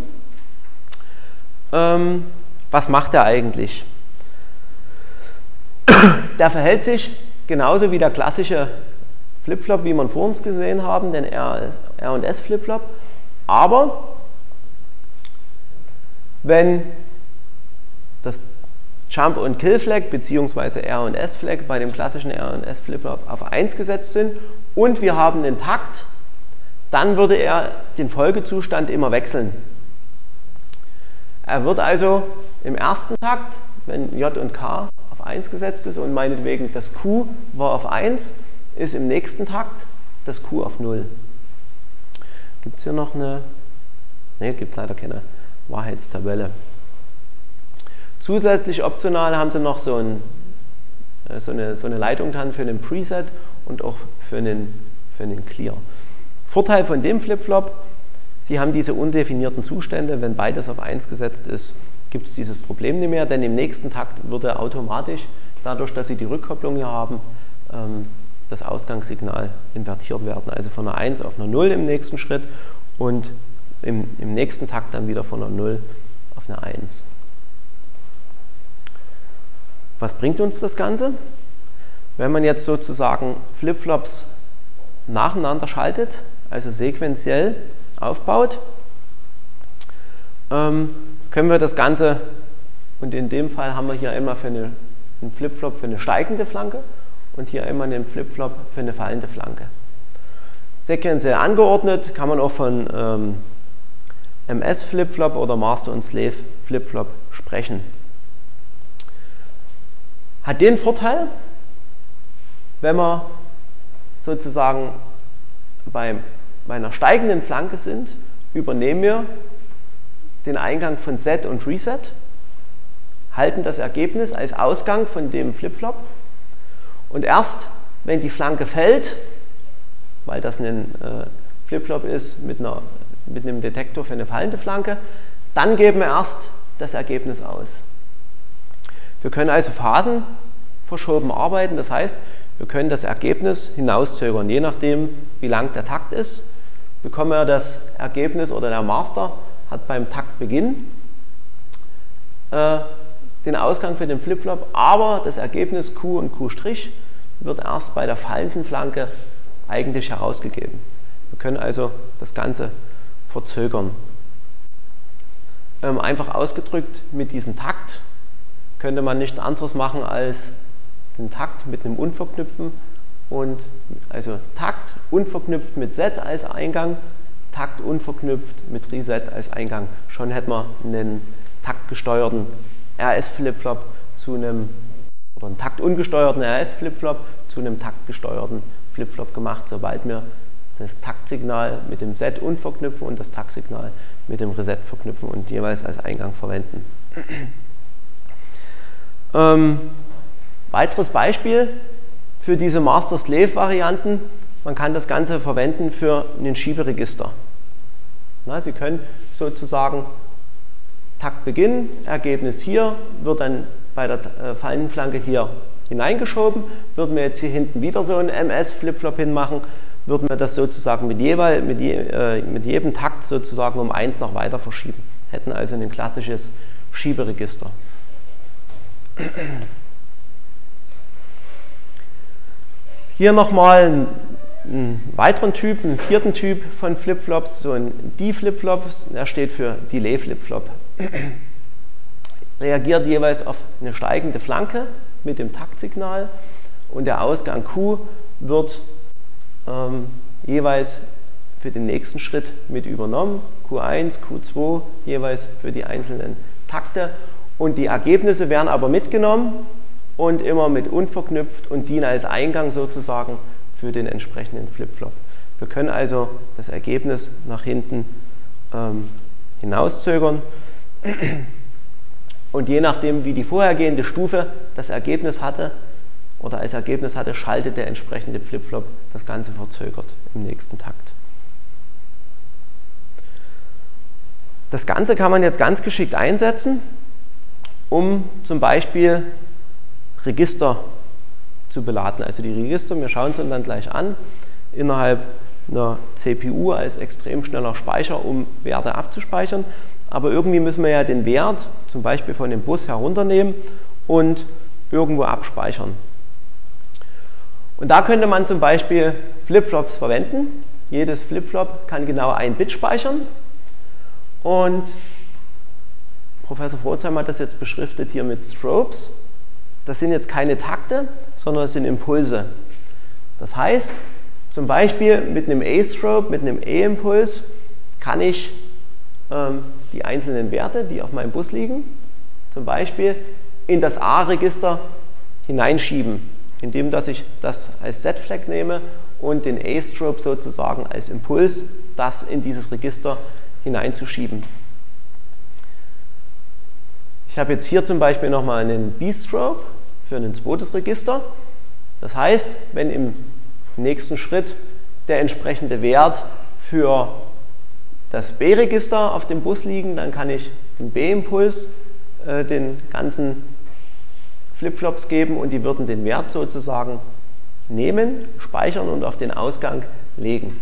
Ähm, was macht er eigentlich? Der verhält sich genauso wie der klassische Flipflop, wie wir vor uns gesehen haben, den R und S Flipflop, aber wenn das Jump- und Kill-Flag bzw. R und S-Flag bei dem klassischen R und S Flipflop auf eins gesetzt sind und wir haben den Takt, dann würde er den Folgezustand immer wechseln. Er wird also im ersten Takt, wenn J und K auf eins gesetzt ist und meinetwegen das Q war auf eins, ist im nächsten Takt das Q auf null. Gibt es hier noch eine? Ne, gibt leider keine Wahrheitstabelle. Zusätzlich optional haben sie noch so, ein, so, eine, so eine Leitung dran für einen Preset und auch für einen, für einen Clear. Vorteil von dem Flipflop, Sie haben diese undefinierten Zustände, wenn beides auf eins gesetzt ist, gibt es dieses Problem nicht mehr, denn im nächsten Takt würde automatisch, dadurch, dass Sie die Rückkopplung hier haben, das Ausgangssignal invertiert werden, also von einer eins auf eine null im nächsten Schritt und im, im nächsten Takt dann wieder von einer null auf eine eins. Was bringt uns das Ganze? Wenn man jetzt sozusagen Flipflops nacheinander schaltet, also sequenziell aufbaut, ähm, können wir das Ganze, und in dem Fall haben wir hier einmal für eine, einen Flipflop für eine steigende Flanke und hier einmal einen Flipflop für eine fallende Flanke. Sequenziell angeordnet kann man auch von ähm, M S Flipflop oder Master und Slave Flipflop sprechen. Hat den Vorteil, wenn wir sozusagen bei, bei einer steigenden Flanke sind, übernehmen wir den Eingang von Set und Reset, halten das Ergebnis als Ausgang von dem Flipflop und erst wenn die Flanke fällt, weil das ein äh, Flipflop ist mit, einer, mit einem Detektor für eine fallende Flanke, dann geben wir erst das Ergebnis aus. Wir können also Phasen verschoben arbeiten, das heißt, wir können das Ergebnis hinauszögern, je nachdem, wie lang der Takt ist. Bekommen wir das Ergebnis oder der Master hat beim Taktbeginn äh, den Ausgang für den Flipflop, aber das Ergebnis Q und Q' wird erst bei der fallenden Flanke eigentlich herausgegeben. Wir können also das Ganze verzögern. Ähm, einfach ausgedrückt, mit diesem Takt könnte man nichts anderes machen als den Takt mit einem Und verknüpfen und also Takt unverknüpft mit Set als Eingang, Takt unverknüpft mit Reset als Eingang. Schon hätten wir einen taktgesteuerten R S-Flipflop zu einem, oder einen taktungesteuerten R S-Flipflop zu einem taktgesteuerten Flipflop gemacht, sobald wir das Taktsignal mit dem Set unverknüpfen und das Taktsignal mit dem Reset verknüpfen und jeweils als Eingang verwenden. Ähm, weiteres Beispiel für diese Master-Slave-Varianten: Man kann das Ganze verwenden für ein Schieberegister. Na, Sie können sozusagen Takt beginnen, Ergebnis hier, wird dann bei der äh, Fallenflanke hier hineingeschoben. Würden wir jetzt hier hinten wieder so einen M S-Flipflop hinmachen, würden wir das sozusagen mit, jeweil, mit, je, äh, mit jedem Takt sozusagen um eins noch weiter verschieben. Hätten also ein klassisches Schieberegister. Hier nochmal einen, einen weiteren Typ, einen vierten Typ von Flipflops, so ein D-Flipflop, der steht für Delay-Flipflop. Reagiert jeweils auf eine steigende Flanke mit dem Taktsignal und der Ausgang Q wird ähm, jeweils für den nächsten Schritt mit übernommen, Q eins, Q zwei, jeweils für die einzelnen Takte, und die Ergebnisse werden aber mitgenommen und immer mit Und verknüpft und dienen als Eingang sozusagen für den entsprechenden Flipflop. Wir können also das Ergebnis nach hinten ähm, hinauszögern und je nachdem, wie die vorhergehende Stufe das Ergebnis hatte oder als Ergebnis hatte, schaltet der entsprechende Flipflop das Ganze verzögert im nächsten Takt. Das Ganze kann man jetzt ganz geschickt einsetzen, um zum Beispiel Register zu beladen. Also die Register, wir schauen es uns dann gleich an, innerhalb einer C P U als extrem schneller Speicher, um Werte abzuspeichern. Aber irgendwie müssen wir ja den Wert zum Beispiel von dem Bus herunternehmen und irgendwo abspeichern. Und da könnte man zum Beispiel Flipflops verwenden. Jedes Flipflop kann genau ein Bit speichern. Und Professor Frotzheim hat das jetzt beschriftet hier mit Strobes. Das sind jetzt keine Takte, sondern es sind Impulse. Das heißt, zum Beispiel mit einem A-Strobe, mit einem A-Impuls kann ich ähm, die einzelnen Werte, die auf meinem Bus liegen, zum Beispiel in das A-Register hineinschieben, indem dass ich das als Z-Flag nehme und den A-Strobe sozusagen als Impuls, das in dieses Register hineinzuschieben. Ich habe jetzt hier zum Beispiel nochmal einen B-Strobe für ein zweites Register. Das heißt, wenn im nächsten Schritt der entsprechende Wert für das B-Register auf dem Bus liegen, dann kann ich den B-Impuls äh, den ganzen Flipflops geben und die würden den Wert sozusagen nehmen, speichern und auf den Ausgang legen.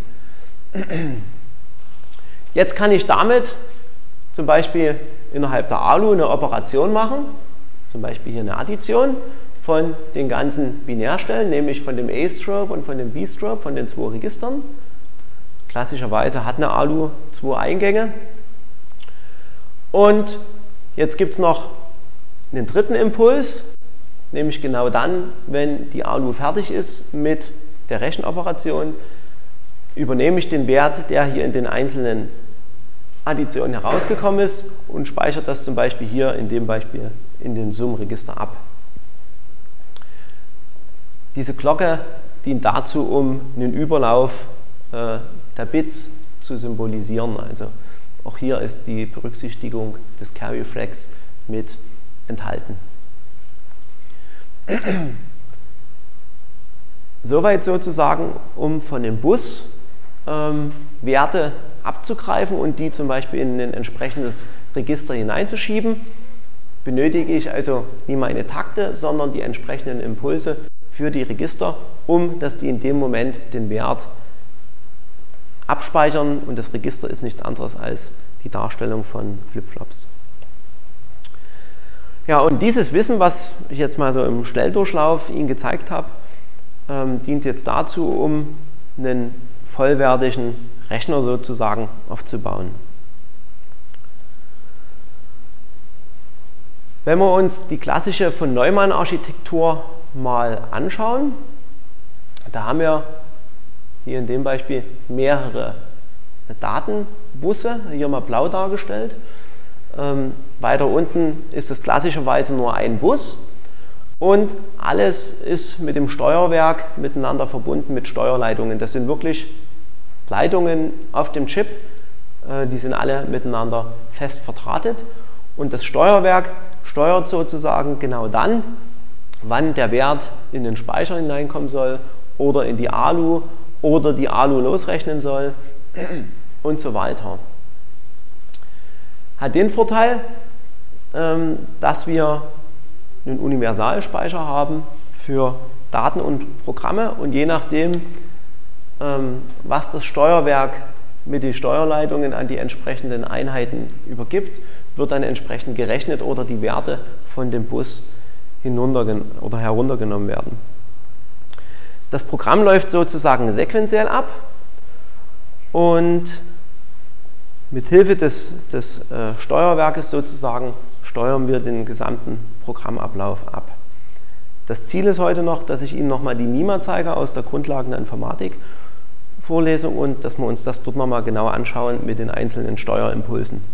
Jetzt kann ich damit zum Beispiel innerhalb der A L U eine Operation machen, zum Beispiel hier eine Addition von den ganzen Binärstellen, nämlich von dem A-Strobe und von dem B-Strobe, von den zwei Registern. Klassischerweise hat eine A L U zwei Eingänge. Und jetzt gibt es noch einen dritten Impuls, nämlich genau dann, wenn die A L U fertig ist mit der Rechenoperation, übernehme ich den Wert, der hier in den einzelnen Additionen herausgekommen ist und speichere das zum Beispiel hier in dem Beispiel in den Sum-Register ab. Diese Glocke dient dazu, um einen Überlauf äh, der Bits zu symbolisieren. Also auch hier ist die Berücksichtigung des Carry Flags mit enthalten. Soweit sozusagen, um von dem Bus ähm, Werte abzugreifen und die zum Beispiel in ein entsprechendes Register hineinzuschieben. Benötige ich also nie meine Takte, sondern die entsprechenden Impulse für die Register, um dass die in dem Moment den Wert abspeichern, und das Register ist nichts anderes als die Darstellung von Flipflops. Ja, und dieses Wissen, was ich jetzt mal so im Schnelldurchlauf Ihnen gezeigt habe, ähm, dient jetzt dazu, um einen vollwertigen Rechner sozusagen aufzubauen. Wenn wir uns die klassische von Neumann-Architektur mal anschauen, da haben wir hier in dem Beispiel mehrere Datenbusse, hier mal blau dargestellt. Ähm, weiter unten ist es klassischerweise nur ein Bus und alles ist mit dem Steuerwerk miteinander verbunden mit Steuerleitungen. Das sind wirklich Leitungen auf dem Chip, äh, die sind alle miteinander fest verdrahtet und das Steuerwerk steuert sozusagen genau dann, wann der Wert in den Speicher hineinkommen soll oder in die Alu oder die Alu losrechnen soll und so weiter. Hat den Vorteil, dass wir einen Universalspeicher haben für Daten und Programme und je nachdem, was das Steuerwerk mit den Steuerleitungen an die entsprechenden Einheiten übergibt, wird dann entsprechend gerechnet oder die Werte von dem Bus hinuntergen- oder heruntergenommen werden. Das Programm läuft sozusagen sequenziell ab und mit Hilfe des, des äh, Steuerwerkes sozusagen steuern wir den gesamten Programmablauf ab. Das Ziel ist heute noch, dass ich Ihnen nochmal die MIMA zeige aus der Grundlagen der Informatik Vorlesung und dass wir uns das dort nochmal genau anschauen mit den einzelnen Steuerimpulsen.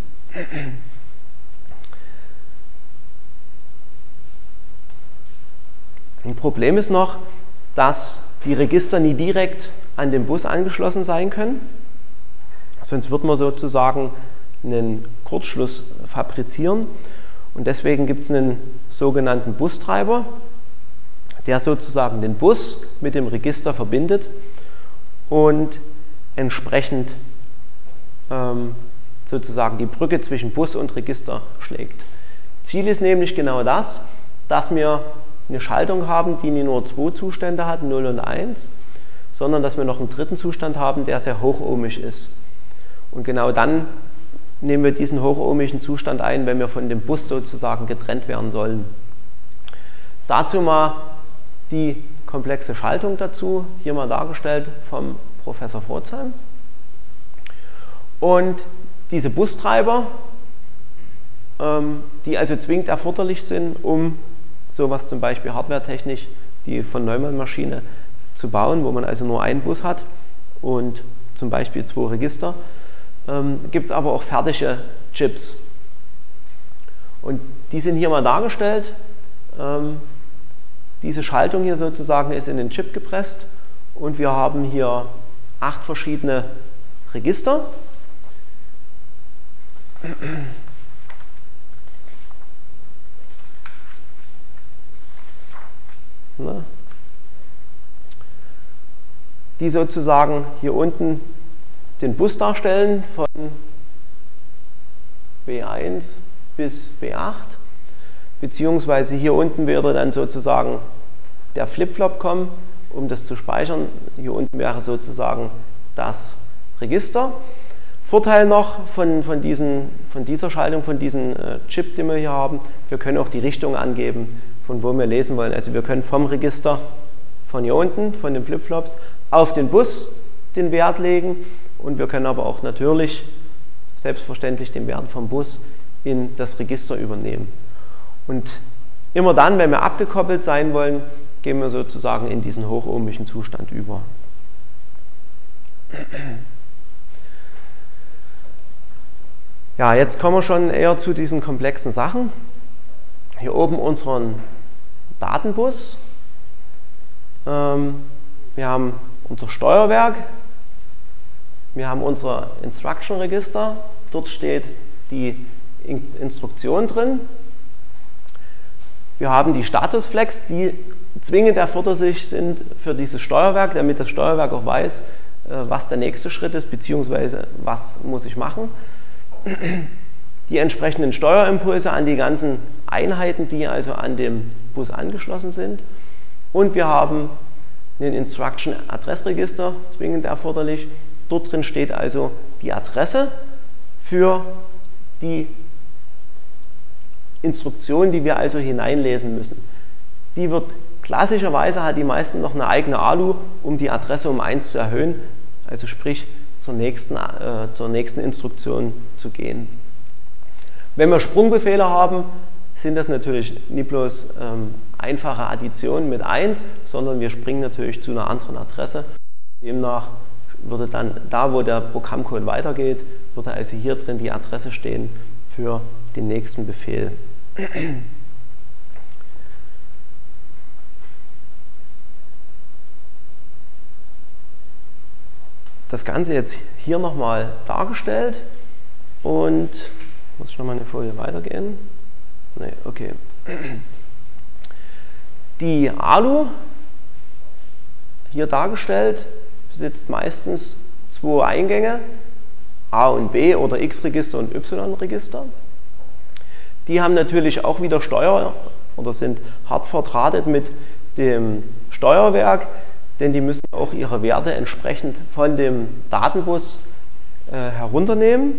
Ein Problem ist noch, dass die Register nie direkt an den Bus angeschlossen sein können. Sonst wird man sozusagen einen Kurzschluss fabrizieren. Und deswegen gibt es einen sogenannten Bustreiber, der sozusagen den Bus mit dem Register verbindet und entsprechend ähm, sozusagen die Brücke zwischen Bus und Register schlägt. Ziel ist nämlich genau das, dass wir eine Schaltung haben, die nicht nur zwei Zustände hat, null und eins, sondern dass wir noch einen dritten Zustand haben, der sehr hochohmisch ist. Und genau dann nehmen wir diesen hochohmischen Zustand ein, wenn wir von dem Bus sozusagen getrennt werden sollen. Dazu mal die komplexe Schaltung dazu, hier mal dargestellt vom Professor Pforzheim. Und diese Bustreiber, ähm, die also zwingend erforderlich sind, um sowas zum Beispiel hardwaretechnisch, die von Neumann-Maschine zu bauen, wo man also nur einen Bus hat und zum Beispiel zwei Register. Ähm, gibt es aber auch fertige Chips. Und die sind hier mal dargestellt. Ähm, diese Schaltung hier sozusagen ist in den Chip gepresst und wir haben hier acht verschiedene Register. Ne? Die sozusagen hier unten den Bus darstellen von B eins bis B acht, beziehungsweise hier unten würde dann sozusagen der Flip-Flop kommen, um das zu speichern. Hier unten wäre sozusagen das Register. Vorteil noch von, von, diesen, von dieser Schaltung, von diesem äh, Chip, den wir hier haben, wir können auch die Richtung angeben, von wo wir lesen wollen. Also wir können vom Register von hier unten, von den Flip-Flops, auf den Bus den Wert legen und wir können aber auch natürlich selbstverständlich den Wert vom Bus in das Register übernehmen. Und immer dann, wenn wir abgekoppelt sein wollen, gehen wir sozusagen in diesen hochohmischen Zustand über. Ja, jetzt kommen wir schon eher zu diesen komplexen Sachen. Hier oben unseren Datenbus. Ähm, wir haben unser Steuerwerk. Wir haben unser Instruction Register. Dort steht die Instruktion drin. Wir haben die Statusflags, die zwingend erforderlich sind für dieses Steuerwerk, damit das Steuerwerk auch weiß, was der nächste Schritt ist, beziehungsweise was muss ich machen. Die entsprechenden Steuerimpulse an die ganzen Einheiten, die also an dem Bus angeschlossen sind. Und wir haben ein Instruction-Adressregister, zwingend erforderlich. Dort drin steht also die Adresse für die Instruktion, die wir also hineinlesen müssen. Die wird klassischerweise, hat die meisten noch eine eigene Alu, um die Adresse um eins zu erhöhen, also sprich zur nächsten, äh, zur nächsten Instruktion zu gehen. Wenn wir Sprungbefehle haben, sind das natürlich nicht bloß ähm, einfache Additionen mit eins, sondern wir springen natürlich zu einer anderen Adresse. Demnach würde dann da, wo der Programmcode weitergeht, würde also hier drin die Adresse stehen für den nächsten Befehl. Das Ganze jetzt hier nochmal dargestellt und muss ich nochmal eine Folie weitergehen? Nee, okay. Die A L U, hier dargestellt, besitzt meistens zwei Eingänge, A und B oder X-Register und Y-Register. Die haben natürlich auch wieder Steuer oder sind hart verdrahtet mit dem Steuerwerk, denn die müssen auch ihre Werte entsprechend von dem Datenbus äh, herunternehmen.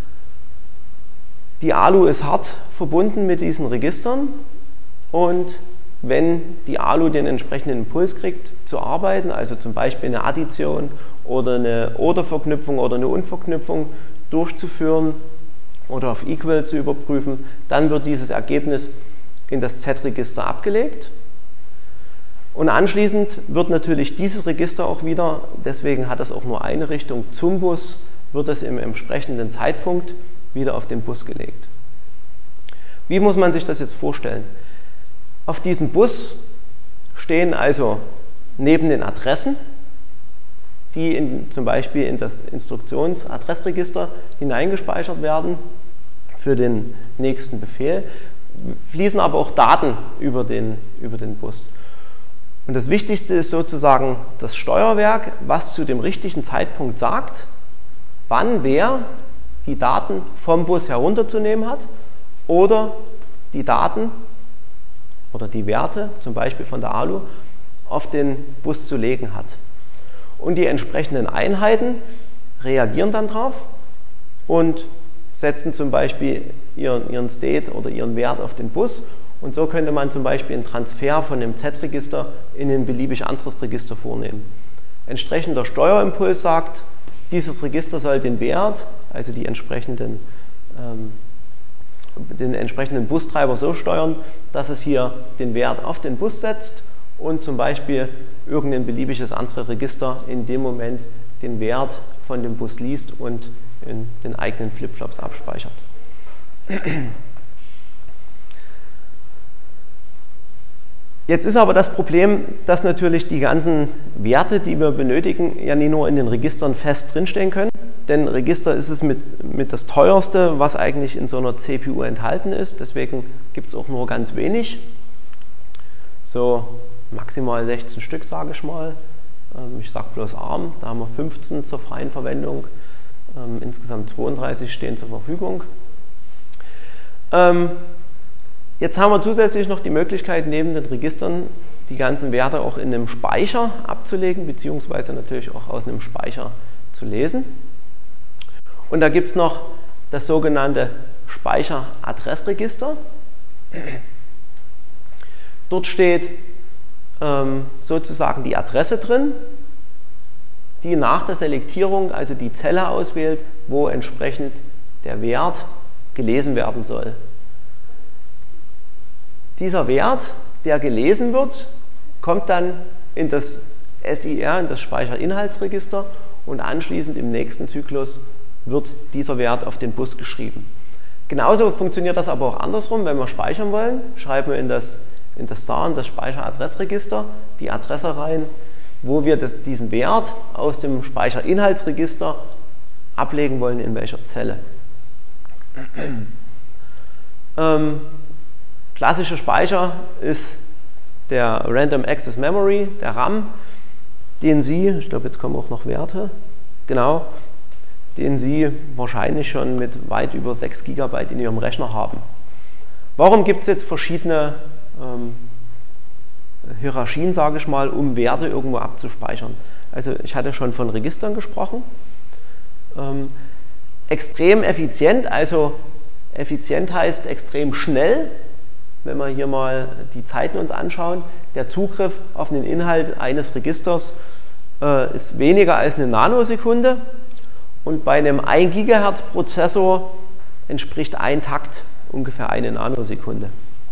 Die A L U ist hart verbunden mit diesen Registern und wenn die A L U den entsprechenden Impuls kriegt zu arbeiten, also zum Beispiel eine Addition oder eine Oder-Verknüpfung oder eine Und-Verknüpfung durchzuführen oder auf Equal zu überprüfen, dann wird dieses Ergebnis in das Z-Register abgelegt. Und anschließend wird natürlich dieses Register auch wieder, deswegen hat es auch nur eine Richtung zum Bus, wird es im entsprechenden Zeitpunkt wieder auf den Bus gelegt. Wie muss man sich das jetzt vorstellen? Auf diesem Bus stehen also neben den Adressen, die in, zum Beispiel in das Instruktionsadressregister hineingespeichert werden für den nächsten Befehl, fließen aber auch Daten über den, über den Bus. Und das Wichtigste ist sozusagen das Steuerwerk, was zu dem richtigen Zeitpunkt sagt, wann wer die Daten vom Bus herunterzunehmen hat oder die Daten oder die Werte, zum Beispiel von der A L U, auf den Bus zu legen hat. Und die entsprechenden Einheiten reagieren dann drauf und setzen zum Beispiel ihren, ihren State oder ihren Wert auf den Bus. Und so könnte man zum Beispiel einen Transfer von dem Z-Register in ein beliebig anderes Register vornehmen. Entsprechender Steuerimpuls sagt, dieses Register soll den Wert, also die entsprechenden, ähm, den entsprechenden Bustreiber so steuern, dass es hier den Wert auf den Bus setzt und zum Beispiel irgendein beliebiges andere Register in dem Moment den Wert von dem Bus liest und in den eigenen Flipflops abspeichert. Jetzt ist aber das Problem, dass natürlich die ganzen Werte, die wir benötigen, ja nicht nur in den Registern fest drinstehen können, denn Register ist es mit, mit das teuerste, was eigentlich in so einer C P U enthalten ist, deswegen gibt es auch nur ganz wenig, so maximal sechzehn Stück, sage ich mal, ich sage bloß ARM, da haben wir fünfzehn zur freien Verwendung, insgesamt zweiunddreißig stehen zur Verfügung. Jetzt haben wir zusätzlich noch die Möglichkeit, neben den Registern die ganzen Werte auch in einem Speicher abzulegen, beziehungsweise natürlich auch aus einem Speicher zu lesen. Und da gibt es noch das sogenannte Speicheradressregister. Dort steht ähm, sozusagen die Adresse drin, die nach der Selektierung also die Zelle auswählt, wo entsprechend der Wert gelesen werden soll. Dieser Wert, der gelesen wird, kommt dann in das S I R, in das Speicherinhaltsregister und anschließend im nächsten Zyklus wird dieser Wert auf den Bus geschrieben. Genauso funktioniert das aber auch andersrum, wenn wir speichern wollen, schreiben wir in das, in das Star, in das Speicheradressregister die Adresse rein, wo wir das, diesen Wert aus dem Speicherinhaltsregister ablegen wollen, in welcher Zelle. ähm, Klassischer Speicher ist der Random Access Memory, der RAM, den Sie, ich glaube jetzt kommen auch noch Werte, genau, den Sie wahrscheinlich schon mit weit über sechs Gigabyte in Ihrem Rechner haben. Warum gibt es jetzt verschiedene ähm, Hierarchien, sage ich mal, um Werte irgendwo abzuspeichern? Also ich hatte schon von Registern gesprochen. Ähm, extrem effizient, also effizient heißt extrem schnell. Wenn wir hier mal die Zeiten uns anschauen, der Zugriff auf den Inhalt eines Registers äh, ist weniger als eine Nanosekunde und bei einem ein Gigahertz Prozessor entspricht ein Takt ungefähr eine Nanosekunde.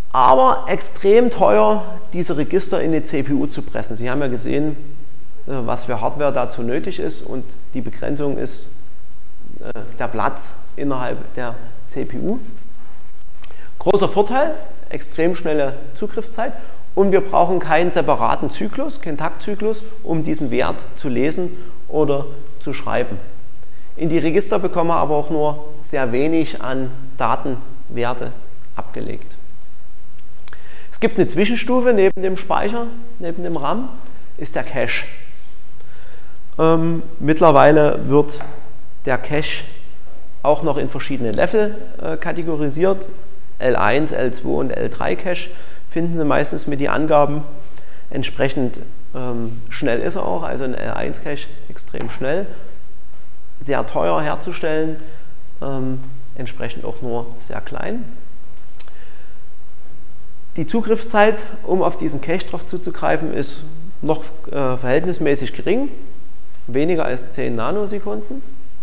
aber extrem teuer, diese Register in die C P U zu pressen. Sie haben ja gesehen, was für Hardware dazu nötig ist, und die Begrenzung ist der Platz innerhalb der C P U. Großer Vorteil, extrem schnelle Zugriffszeit, und wir brauchen keinen separaten Zyklus, keinen Taktzyklus, um diesen Wert zu lesen oder zu schreiben. In die Register bekommen wir aber auch nur sehr wenig an Datenwerte abgelegt. Es gibt eine Zwischenstufe neben dem Speicher, neben dem RAM, ist der Cache. Ähm, mittlerweile wird der Cache auch noch in verschiedene Level äh, kategorisiert. L eins, L zwei und L drei Cache finden Sie meistens mit die Angaben. Entsprechend ähm, schnell ist er auch, also ein L eins Cache extrem schnell, sehr teuer herzustellen, ähm, entsprechend auch nur sehr klein. Die Zugriffszeit, um auf diesen Cache drauf zuzugreifen, ist noch äh, verhältnismäßig gering, weniger als zehn Nanosekunden.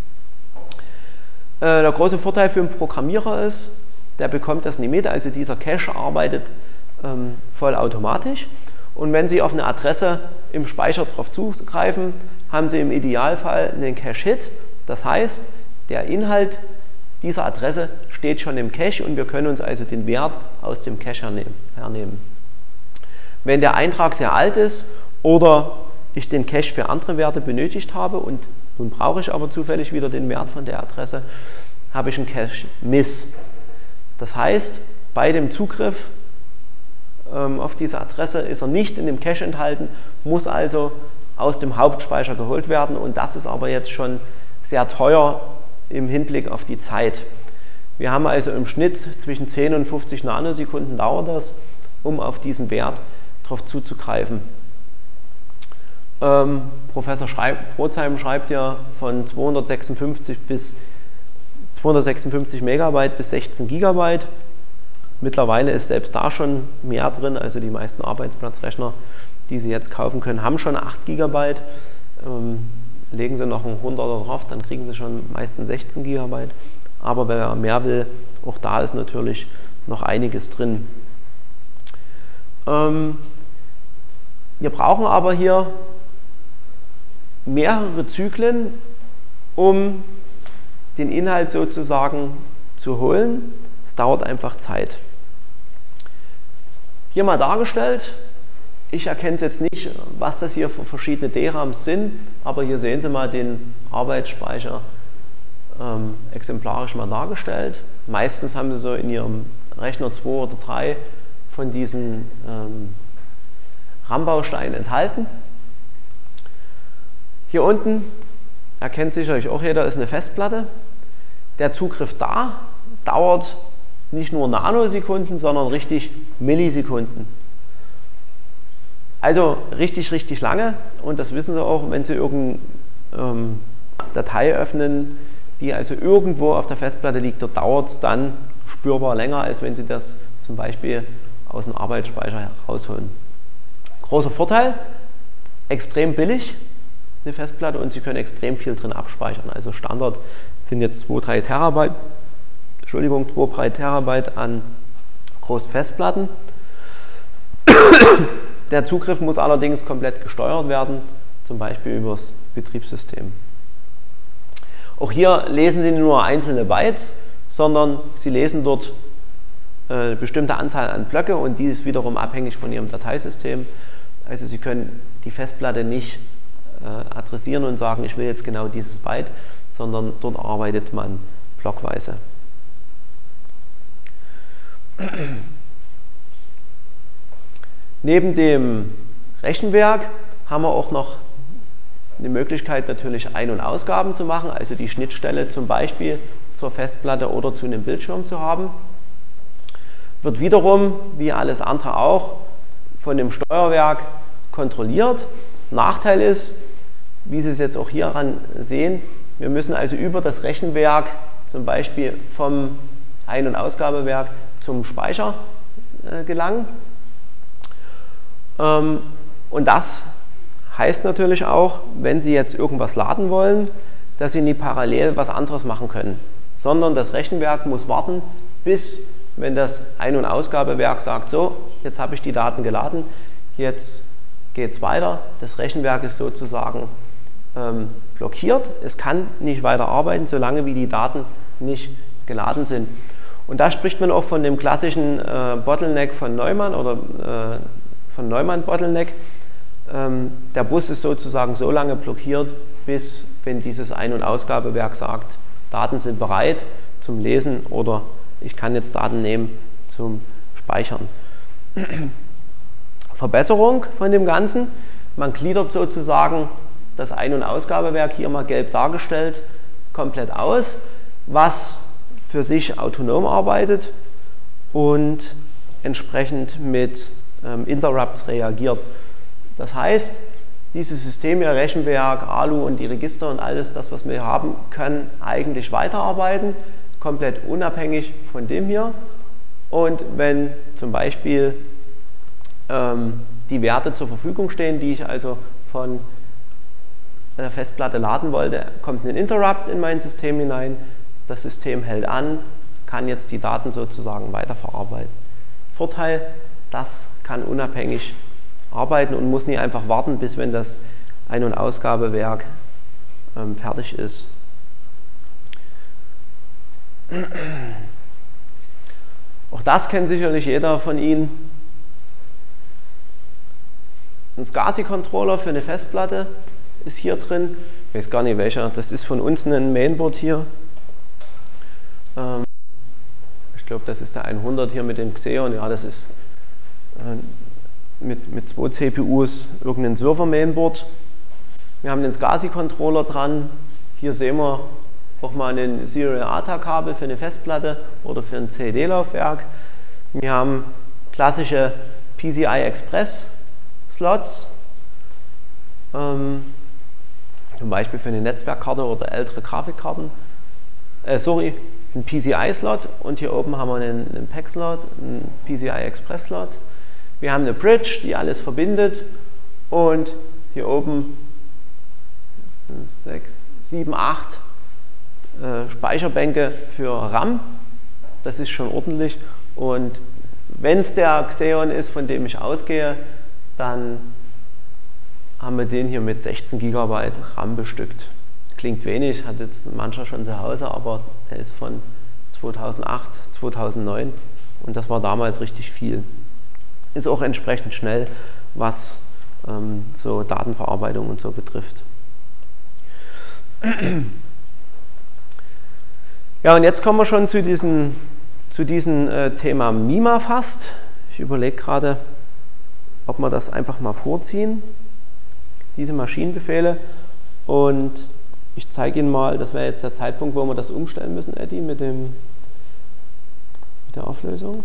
Äh, der große Vorteil für den Programmierer ist, der bekommt das nie mit, also dieser Cache arbeitet ähm, vollautomatisch, und wenn Sie auf eine Adresse im Speicher drauf zugreifen, haben Sie im Idealfall einen Cache-Hit, das heißt, der Inhalt dieser Adresse steht schon im Cache und wir können uns also den Wert aus dem Cache hernehmen. Wenn der Eintrag sehr alt ist oder ich den Cache für andere Werte benötigt habe und nun brauche ich aber zufällig wieder den Wert von der Adresse, habe ich einen Cache-Miss. Das heißt, bei dem Zugriff ähm, auf diese Adresse ist er nicht in dem Cache enthalten, muss also aus dem Hauptspeicher geholt werden, und das ist aber jetzt schon sehr teuer im Hinblick auf die Zeit. Wir haben also im Schnitt zwischen zehn und fünfzig Nanosekunden dauert das, um auf diesen Wert drauf zuzugreifen. Ähm, Professor Frotzheim schreibt ja von zweihundertsechsundfünfzig bis zweihundertsechsundfünfzig Megabyte bis sechzehn Gigabyte. Mittlerweile ist selbst da schon mehr drin, also die meisten Arbeitsplatzrechner, die Sie jetzt kaufen können, haben schon acht Gigabyte. Ähm, legen Sie noch einen hunderter drauf, dann kriegen Sie schon meistens sechzehn Gigabyte. Aber wer mehr will, auch da ist natürlich noch einiges drin. Ähm, wir brauchen aber hier mehrere Zyklen, um den Inhalt sozusagen zu holen. Es dauert einfach Zeit. Hier mal dargestellt, ich erkenne jetzt nicht, was das hier für verschiedene D RAMs sind, aber hier sehen Sie mal den Arbeitsspeicher ähm, exemplarisch mal dargestellt. Meistens haben Sie so in Ihrem Rechner zwei oder drei von diesen ähm, RAM-Bausteinen enthalten. Hier unten erkennt sicherlich auch jeder, ist eine Festplatte. Der Zugriff da dauert nicht nur Nanosekunden, sondern richtig Millisekunden. Also richtig, richtig lange, und das wissen Sie auch, wenn Sie irgendeine ähm, Datei öffnen, die also irgendwo auf der Festplatte liegt, da dauert es dann spürbar länger, als wenn Sie das zum Beispiel aus dem Arbeitsspeicher herausholen. Großer Vorteil, extrem billig, eine Festplatte, und Sie können extrem viel drin abspeichern. Also Standard sind jetzt zwei, drei Terabyte, Entschuldigung, zwei, drei Terabyte an großen Festplatten. Der Zugriff muss allerdings komplett gesteuert werden, zum Beispiel über das Betriebssystem. Auch hier lesen Sie nicht nur einzelne Bytes, sondern Sie lesen dort eine bestimmte Anzahl an Blöcke, und die ist wiederum abhängig von Ihrem Dateisystem. Also Sie können die Festplatte nicht äh, adressieren und sagen, ich will jetzt genau dieses Byte, sondern dort arbeitet man blockweise. Neben dem Rechenwerk haben wir auch noch eine Möglichkeit, natürlich Ein- und Ausgaben zu machen, also die Schnittstelle zum Beispiel zur Festplatte oder zu einem Bildschirm zu haben. Wird wiederum, wie alles andere auch, von dem Steuerwerk kontrolliert. Nachteil ist, wie Sie es jetzt auch hieran sehen, wir müssen also über das Rechenwerk, zum Beispiel vom Ein- und Ausgabewerk zum Speicher äh, gelangen. Ähm, und das heißt natürlich auch, wenn Sie jetzt irgendwas laden wollen, dass Sie nie parallel was anderes machen können, sondern das Rechenwerk muss warten, bis wenn das Ein- und Ausgabewerk sagt, so, jetzt habe ich die Daten geladen, jetzt geht es weiter. Das Rechenwerk ist sozusagen ähm, blockiert. Es kann nicht weiter arbeiten, solange wie die Daten nicht geladen sind. Und da spricht man auch von dem klassischen äh, Bottleneck von Neumann oder äh, von Neumann-Bottleneck. Ähm, der Bus ist sozusagen so lange blockiert, bis wenn dieses Ein- und Ausgabewerk sagt, Daten sind bereit zum Lesen oder ich kann jetzt Daten nehmen zum Speichern. Verbesserung von dem Ganzen, man gliedert sozusagen das Ein- und Ausgabewerk, hier mal gelb dargestellt, komplett aus, was für sich autonom arbeitet und entsprechend mit ähm, Interrupts reagiert. Das heißt, dieses System hier, Rechenwerk, A L U und die Register und alles, das was wir hier haben, können eigentlich weiterarbeiten, komplett unabhängig von dem hier. Und wenn zum Beispiel ähm, die Werte zur Verfügung stehen, die ich also von der Festplatte laden wollte, kommt ein Interrupt in mein System hinein, das System hält an, kann jetzt die Daten sozusagen weiterverarbeiten. Vorteil, das kann unabhängig arbeiten und muss nie einfach warten, bis wenn das Ein- und Ausgabewerk ähm, fertig ist. Auch das kennt sicherlich jeder von Ihnen. Ein SCSI-Controller für eine Festplatte ist hier drin. Ich weiß gar nicht welcher. Das ist von uns ein Mainboard hier. Ähm, ich glaube, das ist der hundert hier mit dem Xeon. Ja, das ist äh, mit, mit zwei C P Us irgendein Server-Mainboard. Wir haben den SCSI-Controller dran. Hier sehen wir auch mal ein Serial A T A-Kabel für eine Festplatte oder für ein C D-Laufwerk. Wir haben klassische P C I Express Slots, ähm, zum Beispiel für eine Netzwerkkarte oder ältere Grafikkarten. Äh, sorry, ein P C I-Slot und hier oben haben wir einen, einen P E C-Slot, einen P C I-Express-Slot. Wir haben eine Bridge, die alles verbindet und hier oben fünf, sechs, sieben, acht äh, Speicherbänke für RAM. Das ist schon ordentlich und wenn es der Xeon ist, von dem ich ausgehe, dann haben wir den hier mit sechzehn Gigabyte RAM bestückt. Klingt wenig, hat jetzt mancher schon zu Hause, aber der ist von zweitausendacht, zweitausendneun und das war damals richtig viel. Ist auch entsprechend schnell, was ähm, so Datenverarbeitung und so betrifft. Ja, und jetzt kommen wir schon zu diesem zu diesem äh, Thema MIMA fast. Ich überlege gerade, ob wir das einfach mal vorziehen, diese Maschinenbefehle. Und ich zeige Ihnen mal, das wäre jetzt der Zeitpunkt, wo wir das umstellen müssen, Eddie, mit, dem, mit der Auflösung.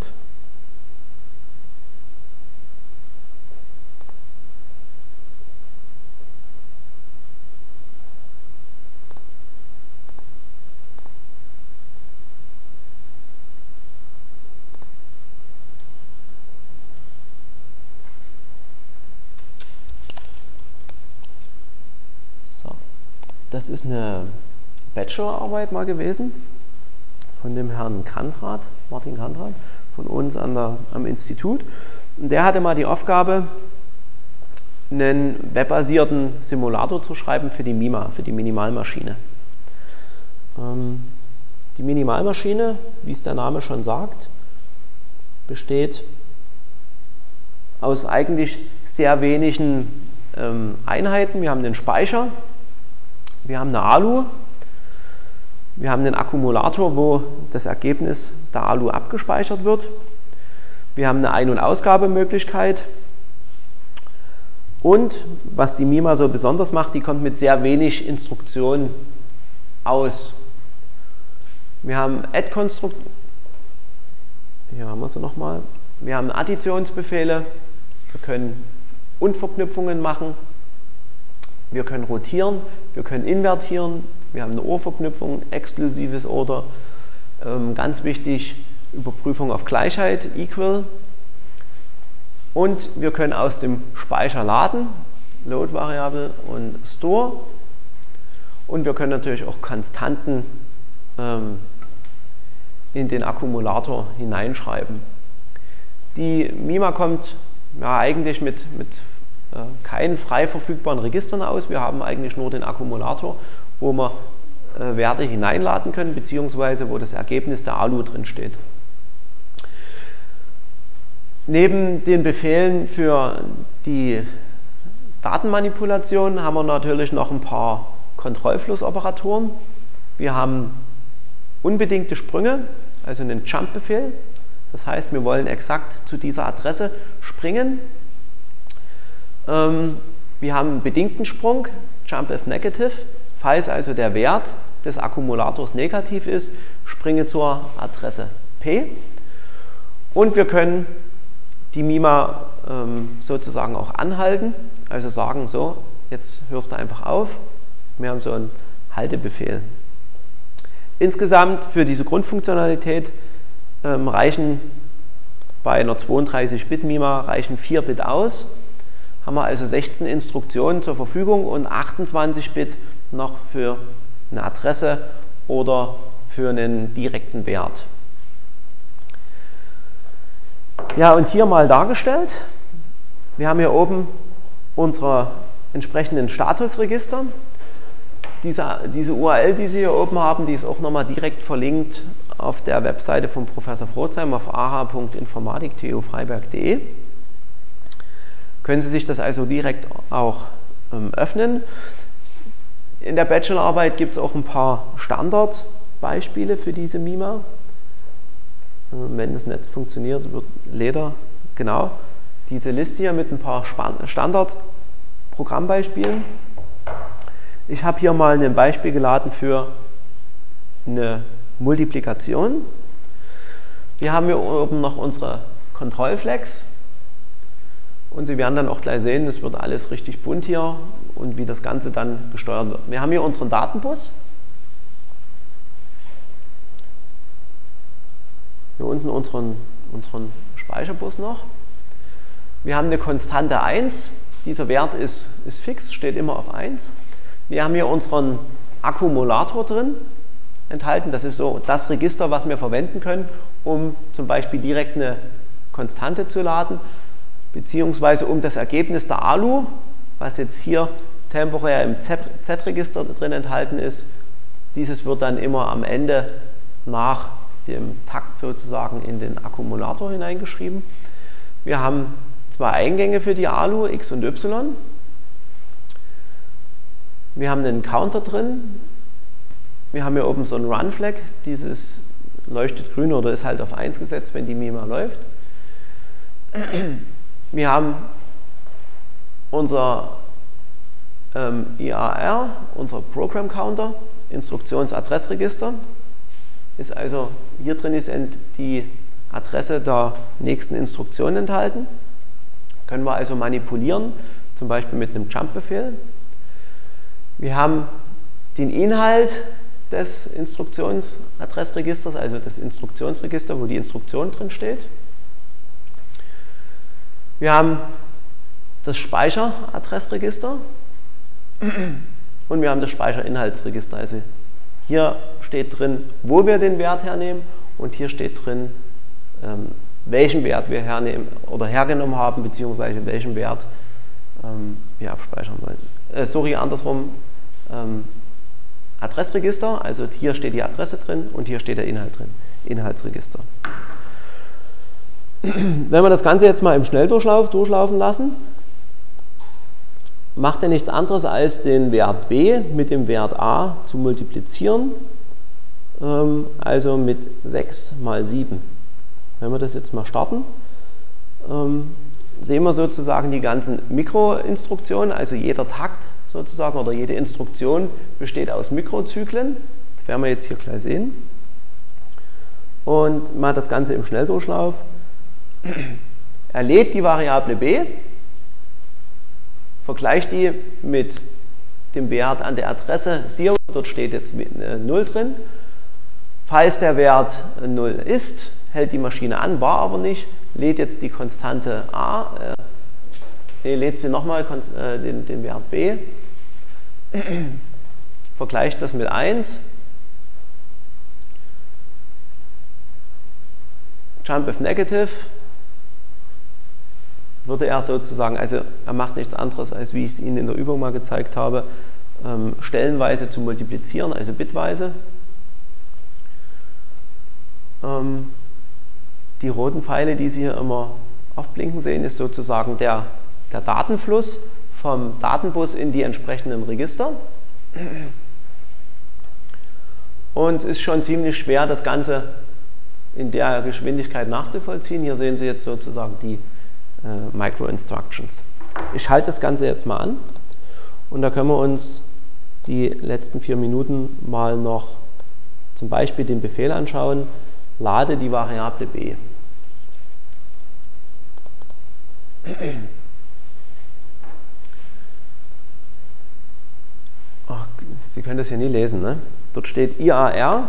Das ist eine Bachelorarbeit mal gewesen von dem Herrn Kandrath, Martin Kandrath, von uns an der, am Institut. Und der hatte mal die Aufgabe, einen webbasierten Simulator zu schreiben für die MIMA, für die Minimalmaschine. Ähm, die Minimalmaschine, wie es der Name schon sagt, besteht aus eigentlich sehr wenigen ähm, Einheiten. Wir haben den Speicher. Wir haben eine A L U, wir haben einen Akkumulator, wo das Ergebnis der A L U abgespeichert wird. Wir haben eine Ein- und Ausgabemöglichkeit. Und was die MIMA so besonders macht, die kommt mit sehr wenig Instruktionen aus. Wir haben Add-Konstrukt, hier haben wir sie nochmal. Wir haben Additionsbefehle, wir können Und-Verknüpfungen machen. Wir können rotieren, wir können invertieren, wir haben eine Or-Verknüpfung, exklusives Oder, ähm, ganz wichtig, Überprüfung auf Gleichheit, Equal. Und wir können aus dem Speicher laden, Load-Variable und Store. Und wir können natürlich auch Konstanten ähm, in den Akkumulator hineinschreiben. Die MIMA kommt ja, eigentlich mit, mit äh, keinen frei verfügbaren Registern aus. Wir haben eigentlich nur den Akkumulator, wo wir äh, Werte hineinladen können, beziehungsweise wo das Ergebnis der A L U drin steht. Neben den Befehlen für die Datenmanipulation haben wir natürlich noch ein paar Kontrollflussoperatoren. Wir haben unbedingte Sprünge, also einen Jump-Befehl. Das heißt, wir wollen exakt zu dieser Adresse springen. Ähm, wir haben einen bedingten Sprung, Jump if negative. Falls also der Wert des Akkumulators negativ ist, springe zur Adresse P. Und wir können die MIMA ähm, sozusagen auch anhalten, also sagen, so, jetzt hörst du einfach auf. Wir haben so einen Haltebefehl. Insgesamt für diese Grundfunktionalität ähm, reichen bei einer zweiunddreißig Bit MIMA reichen vier Bit aus. Haben wir also sechzehn Instruktionen zur Verfügung und achtundzwanzig Bit noch für eine Adresse oder für einen direkten Wert. Ja, und hier mal dargestellt, wir haben hier oben unsere entsprechenden Statusregister. Diese, diese U R L, die Sie hier oben haben, die ist auch nochmal direkt verlinkt auf der Webseite von Professor Frotzheim auf a h punkt informatik punkt t u freiberg punkt de. Können Sie sich das also direkt auch ähm, öffnen. In der Bachelorarbeit gibt es auch ein paar Standardbeispiele für diese MIMA. Wenn das Netz funktioniert, wird Leder, genau, diese Liste hier mit ein paar Standard-Programmbeispielen. Ich habe hier mal ein Beispiel geladen für eine Multiplikation. Wir haben hier oben noch unsere Kontrollflex und Sie werden dann auch gleich sehen, es wird alles richtig bunt hier und wie das Ganze dann gesteuert wird. Wir haben hier unseren Datenbus. Hier unten unseren, unseren Speicherbus noch. Wir haben eine Konstante eins. Dieser Wert ist, ist fix, steht immer auf eins. Wir haben hier unseren Akkumulator drin enthalten. Das ist so das Register, was wir verwenden können, um zum Beispiel direkt eine Konstante zu laden, beziehungsweise um das Ergebnis der A L U, was jetzt hier temporär im Z-Register drin enthalten ist, dieses wird dann immer am Ende nach dem Takt sozusagen in den Akkumulator hineingeschrieben. Wir haben zwei Eingänge für die A L U, X und Y. Wir haben einen Counter drin. Wir haben hier oben so einen Run-Flag. Dieses leuchtet grün oder ist halt auf eins gesetzt, wenn die MIMA läuft. Wir haben unser ähm, I A R, unser Program Counter, Instruktionsadressregister. Ist also, hier drin ist die Adresse der nächsten Instruktion enthalten. Können wir also manipulieren, zum Beispiel mit einem Jump-Befehl. Wir haben den Inhalt des Instruktionsadressregisters, also das Instruktionsregister, wo die Instruktion drin steht. Wir haben das Speicheradressregister und wir haben das Speicherinhaltsregister. Also hier steht drin, wo wir den Wert hernehmen und hier steht drin, ähm, welchen Wert wir hernehmen oder hergenommen haben, beziehungsweise welchen Wert ähm, wir abspeichern wollen. Äh, sorry, andersrum, ähm, Adressregister, also hier steht die Adresse drin und hier steht der Inhalt drin, Inhaltsregister. Wenn wir das Ganze jetzt mal im Schnelldurchlauf durchlaufen lassen, macht er nichts anderes als den Wert b mit dem Wert a zu multiplizieren, ähm, also mit sechs mal sieben. Wenn wir das jetzt mal starten, ähm, sehen wir sozusagen die ganzen Mikroinstruktionen, also jeder Takt sozusagen oder jede Instruktion besteht aus Mikrozyklen. Das werden wir jetzt hier gleich sehen. Und mal das Ganze im Schnelldurchlauf. Er lädt die Variable b, vergleicht die mit dem Wert an der Adresse null, dort steht jetzt null drin. Falls der Wert null ist, hält die Maschine an, war aber nicht, lädt jetzt die Konstante a, äh, nee, lädt sie nochmal äh, den, den Wert b, vergleicht das mit eins Jump if negative würde er sozusagen, also er macht nichts anderes, als wie ich es Ihnen in der Übung mal gezeigt habe, ähm, stellenweise zu multiplizieren, also bitweise. Ähm, die roten Pfeile, die Sie hier immer aufblinken sehen, ist sozusagen der, der Datenfluss vom Datenbus in die entsprechenden Register. Und es ist schon ziemlich schwer, das Ganze in der Geschwindigkeit nachzuvollziehen. Hier sehen Sie jetzt sozusagen die äh, Micro-Instructions. Ich halte das Ganze jetzt mal an und da können wir uns die letzten vier Minuten mal noch zum Beispiel den Befehl anschauen, lade die Variable b. Ach, Sie können das hier nie lesen, ne? Dort steht I A R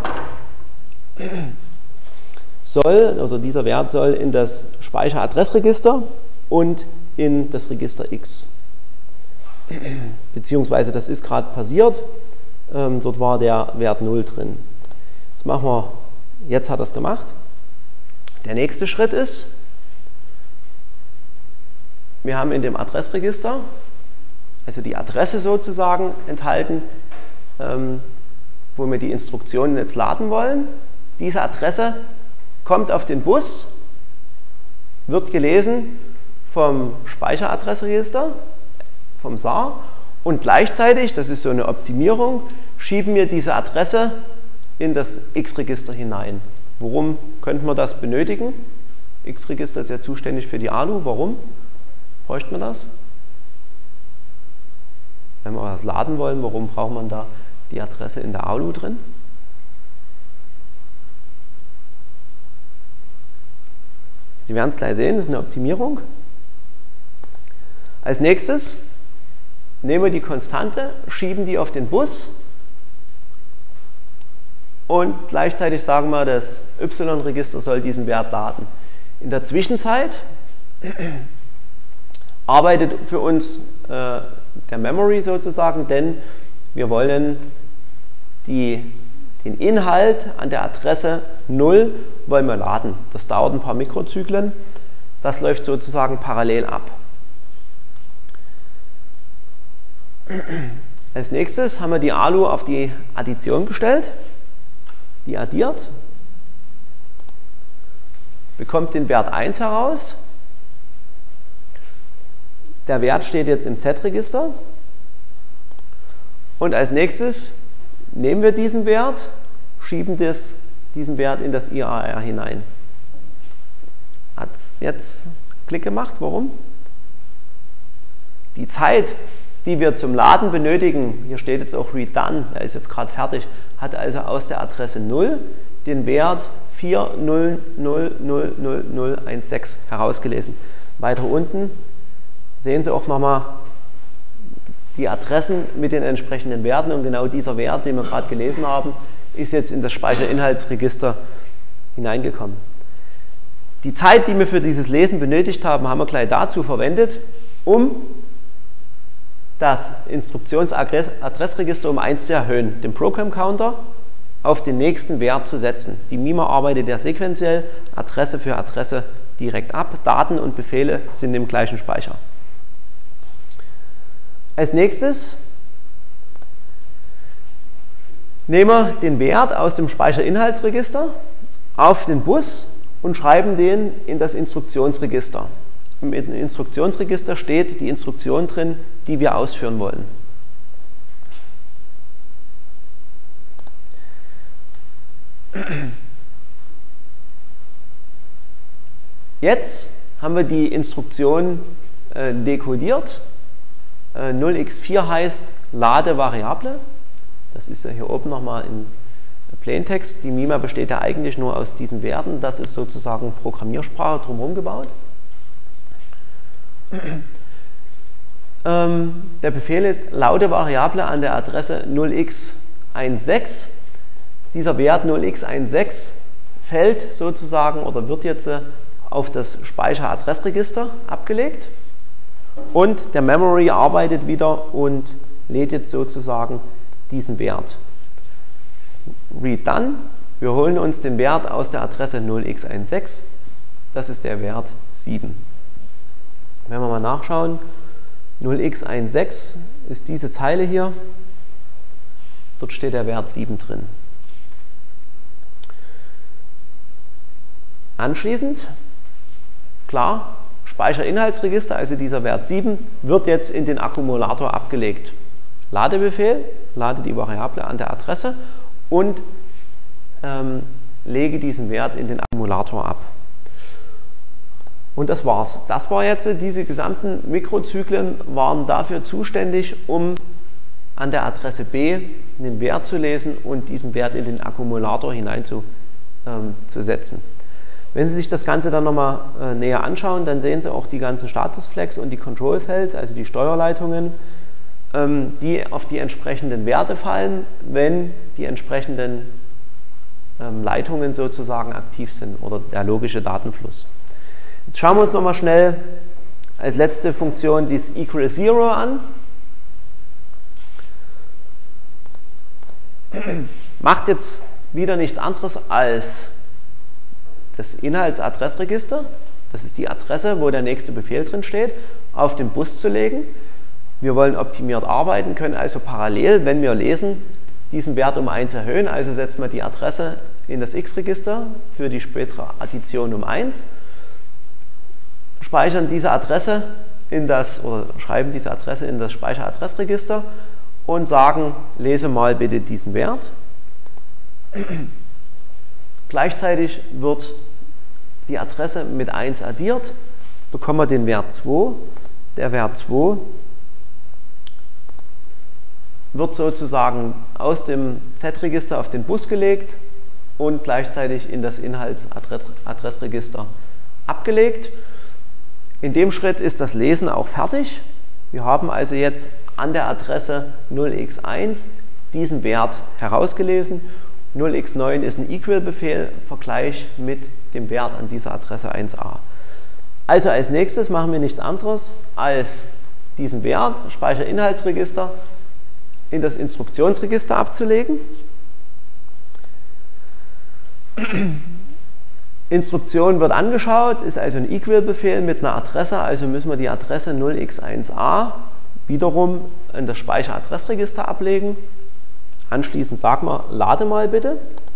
soll, also dieser Wert soll in das Speicheradressregister und in das Register X. Beziehungsweise das ist gerade passiert, ähm, dort war der Wert null drin. Jetzt machen wir, jetzt hat er es gemacht. Der nächste Schritt ist, wir haben in dem Adressregister, also die Adresse sozusagen enthalten, ähm, wo wir die Instruktionen jetzt laden wollen. Diese Adresse kommt auf den Bus, wird gelesen vom Speicheradressregister, vom S A R, und gleichzeitig, das ist so eine Optimierung, schieben wir diese Adresse in das X-Register hinein. Warum könnte man das benötigen? X-Register ist ja zuständig für die A L U. Warum bräuchte man das? Wenn wir was laden wollen, warum braucht man da die Adresse in der A L U drin? Sie werden es gleich sehen, das ist eine Optimierung. Als nächstes nehmen wir die Konstante, schieben die auf den Bus und gleichzeitig sagen wir, das Y-Register soll diesen Wert laden. In der Zwischenzeit arbeitet für uns äh, der Memory sozusagen, denn wir wollen die, den Inhalt an der Adresse null wollen wir laden. Das dauert ein paar Mikrozyklen. Das läuft sozusagen parallel ab. Als nächstes haben wir die A L U auf die Addition gestellt. Die addiert, bekommt den Wert eins heraus. Der Wert steht jetzt im Z-Register. Und als nächstes nehmen wir diesen Wert, schieben das, diesen Wert in das I A R hinein. Hat es jetzt Klick gemacht? Warum? Die Zeit, die wir zum Laden benötigen, hier steht jetzt auch Read Done, er ist jetzt gerade fertig, hat also aus der Adresse null den Wert vier null null null null null eins sechs herausgelesen. Weiter unten sehen Sie auch nochmal die Adressen mit den entsprechenden Werten und genau dieser Wert, den wir gerade gelesen haben, ist jetzt in das Speicherinhaltsregister hineingekommen. Die Zeit, die wir für dieses Lesen benötigt haben, haben wir gleich dazu verwendet, um das Instruktionsadressregister um eins zu erhöhen, den Program Counter auf den nächsten Wert zu setzen. Die Mima arbeitet ja sequenziell, Adresse für Adresse direkt ab. Daten und Befehle sind im gleichen Speicher. Als nächstes nehmen wir den Wert aus dem Speicherinhaltsregister auf den Bus und schreiben den in das Instruktionsregister. Im Instruktionsregister steht die Instruktion drin, die wir ausführen wollen. Jetzt haben wir die Instruktion äh, dekodiert. Äh, null x vier heißt lade Variable. Das ist ja hier oben nochmal in Plaintext. Die Mima besteht ja eigentlich nur aus diesen Werten. Das ist sozusagen Programmiersprache drumherum gebaut. Ähm, der Befehl ist laute Variable an der Adresse null x sechzehn. Dieser Wert null x sechzehn fällt sozusagen oder wird jetzt äh, auf das Speicheradressregister abgelegt und der Memory arbeitet wieder und lädt jetzt sozusagen diesen Wert. Read Done. Wir holen uns den Wert aus der Adresse null x sechzehn, das ist der Wert sieben. Wenn wir mal nachschauen, null x sechzehn ist diese Zeile hier, dort steht der Wert sieben drin. Anschließend, klar, Speicherinhaltsregister, also dieser Wert sieben, wird jetzt in den Akkumulator abgelegt. Ladebefehl, lade die Variable an der Adresse und ähm, lege diesen Wert in den Akkumulator ab. Und das war's. Das war jetzt, diese gesamten Mikrozyklen waren dafür zuständig, um an der Adresse B einen Wert zu lesen und diesen Wert in den Akkumulator hineinzusetzen. Ähm, Wenn Sie sich das Ganze dann nochmal äh, näher anschauen, dann sehen Sie auch die ganzen Statusflags und die Control Fells, also die Steuerleitungen, ähm, die auf die entsprechenden Werte fallen, wenn die entsprechenden ähm, Leitungen sozusagen aktiv sind oder der logische Datenfluss. Jetzt schauen wir uns nochmal schnell als letzte Funktion dieses Equal Zero an. Macht jetzt wieder nichts anderes als das Inhaltsadressregister, das ist die Adresse, wo der nächste Befehl drin steht, auf den Bus zu legen. Wir wollen optimiert arbeiten, können also parallel, wenn wir lesen, diesen Wert um eins erhöhen, also setzen wir die Adresse in das X-Register für die spätere Addition um eins, speichern diese Adresse in das, oder schreiben diese Adresse in das Speicheradressregister und sagen, lese mal bitte diesen Wert. Gleichzeitig wird die Adresse mit eins addiert, bekommen wir den Wert zwei. Der Wert zwei wird sozusagen aus dem Z-Register auf den Bus gelegt und gleichzeitig in das Inhaltsadressregister abgelegt. In dem Schritt ist das Lesen auch fertig. Wir haben also jetzt an der Adresse null x eins diesen Wert herausgelesen. null x neun ist ein Equal-Befehl, Vergleich mit dem Wert an dieser Adresse eins a. Also als nächstes machen wir nichts anderes, als diesen Wert, Speicherinhaltsregister, in das Instruktionsregister abzulegen. Instruktion wird angeschaut, ist also ein Equal-Befehl mit einer Adresse, also müssen wir die Adresse null x eins a wiederum in das Speicheradressregister ablegen. Anschließend sagen wir, lade mal bitte.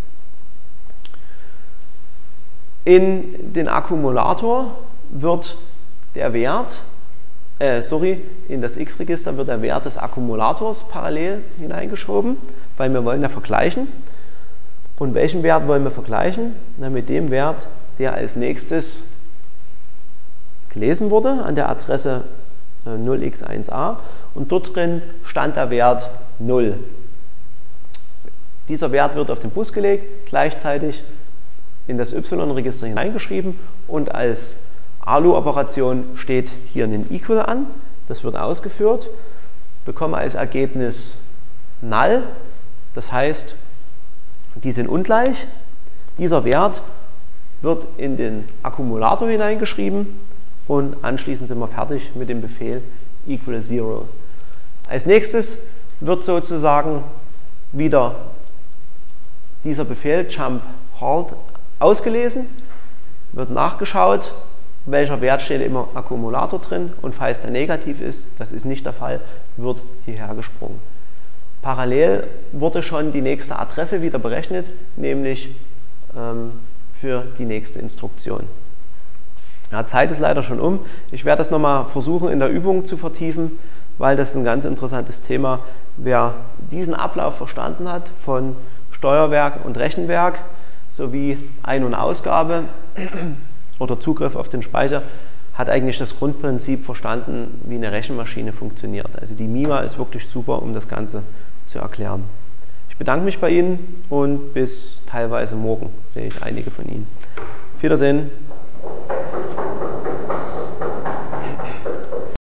In den Akkumulator wird der Wert, äh, sorry, in das X-Register wird der Wert des Akkumulators parallel hineingeschoben, weil wir wollen ja vergleichen. Und welchen Wert wollen wir vergleichen? Na, mit dem Wert, der als nächstes gelesen wurde, an der Adresse äh, null x eins a. Und dort drin stand der Wert null. Dieser Wert wird auf den Bus gelegt, gleichzeitig in das Y-Register hineingeschrieben und als A L U-Operation steht hier ein Equal an. Das wird ausgeführt, bekomme als Ergebnis Null, das heißt, die sind ungleich. Dieser Wert wird in den Akkumulator hineingeschrieben und anschließend sind wir fertig mit dem Befehl Equal Zero. Als nächstes wird sozusagen wieder dieser Befehl Jump Halt ausgelesen, wird nachgeschaut, welcher Wert steht im Akkumulator drin und falls der negativ ist, das ist nicht der Fall, wird hierher gesprungen. Parallel wurde schon die nächste Adresse wieder berechnet, nämlich ähm, für die nächste Instruktion. Ja, Zeit ist leider schon um. Ich werde das nochmal versuchen in der Übung zu vertiefen, weil das ist ein ganz interessantes Thema. Wer diesen Ablauf verstanden hat von Steuerwerk und Rechenwerk sowie Ein- und Ausgabe oder Zugriff auf den Speicher, hat eigentlich das Grundprinzip verstanden, wie eine Rechenmaschine funktioniert. Also die MIMA ist wirklich super, um das Ganze zu erklären. Ich bedanke mich bei Ihnen und bis teilweise morgen sehe ich einige von Ihnen. Auf Wiedersehen.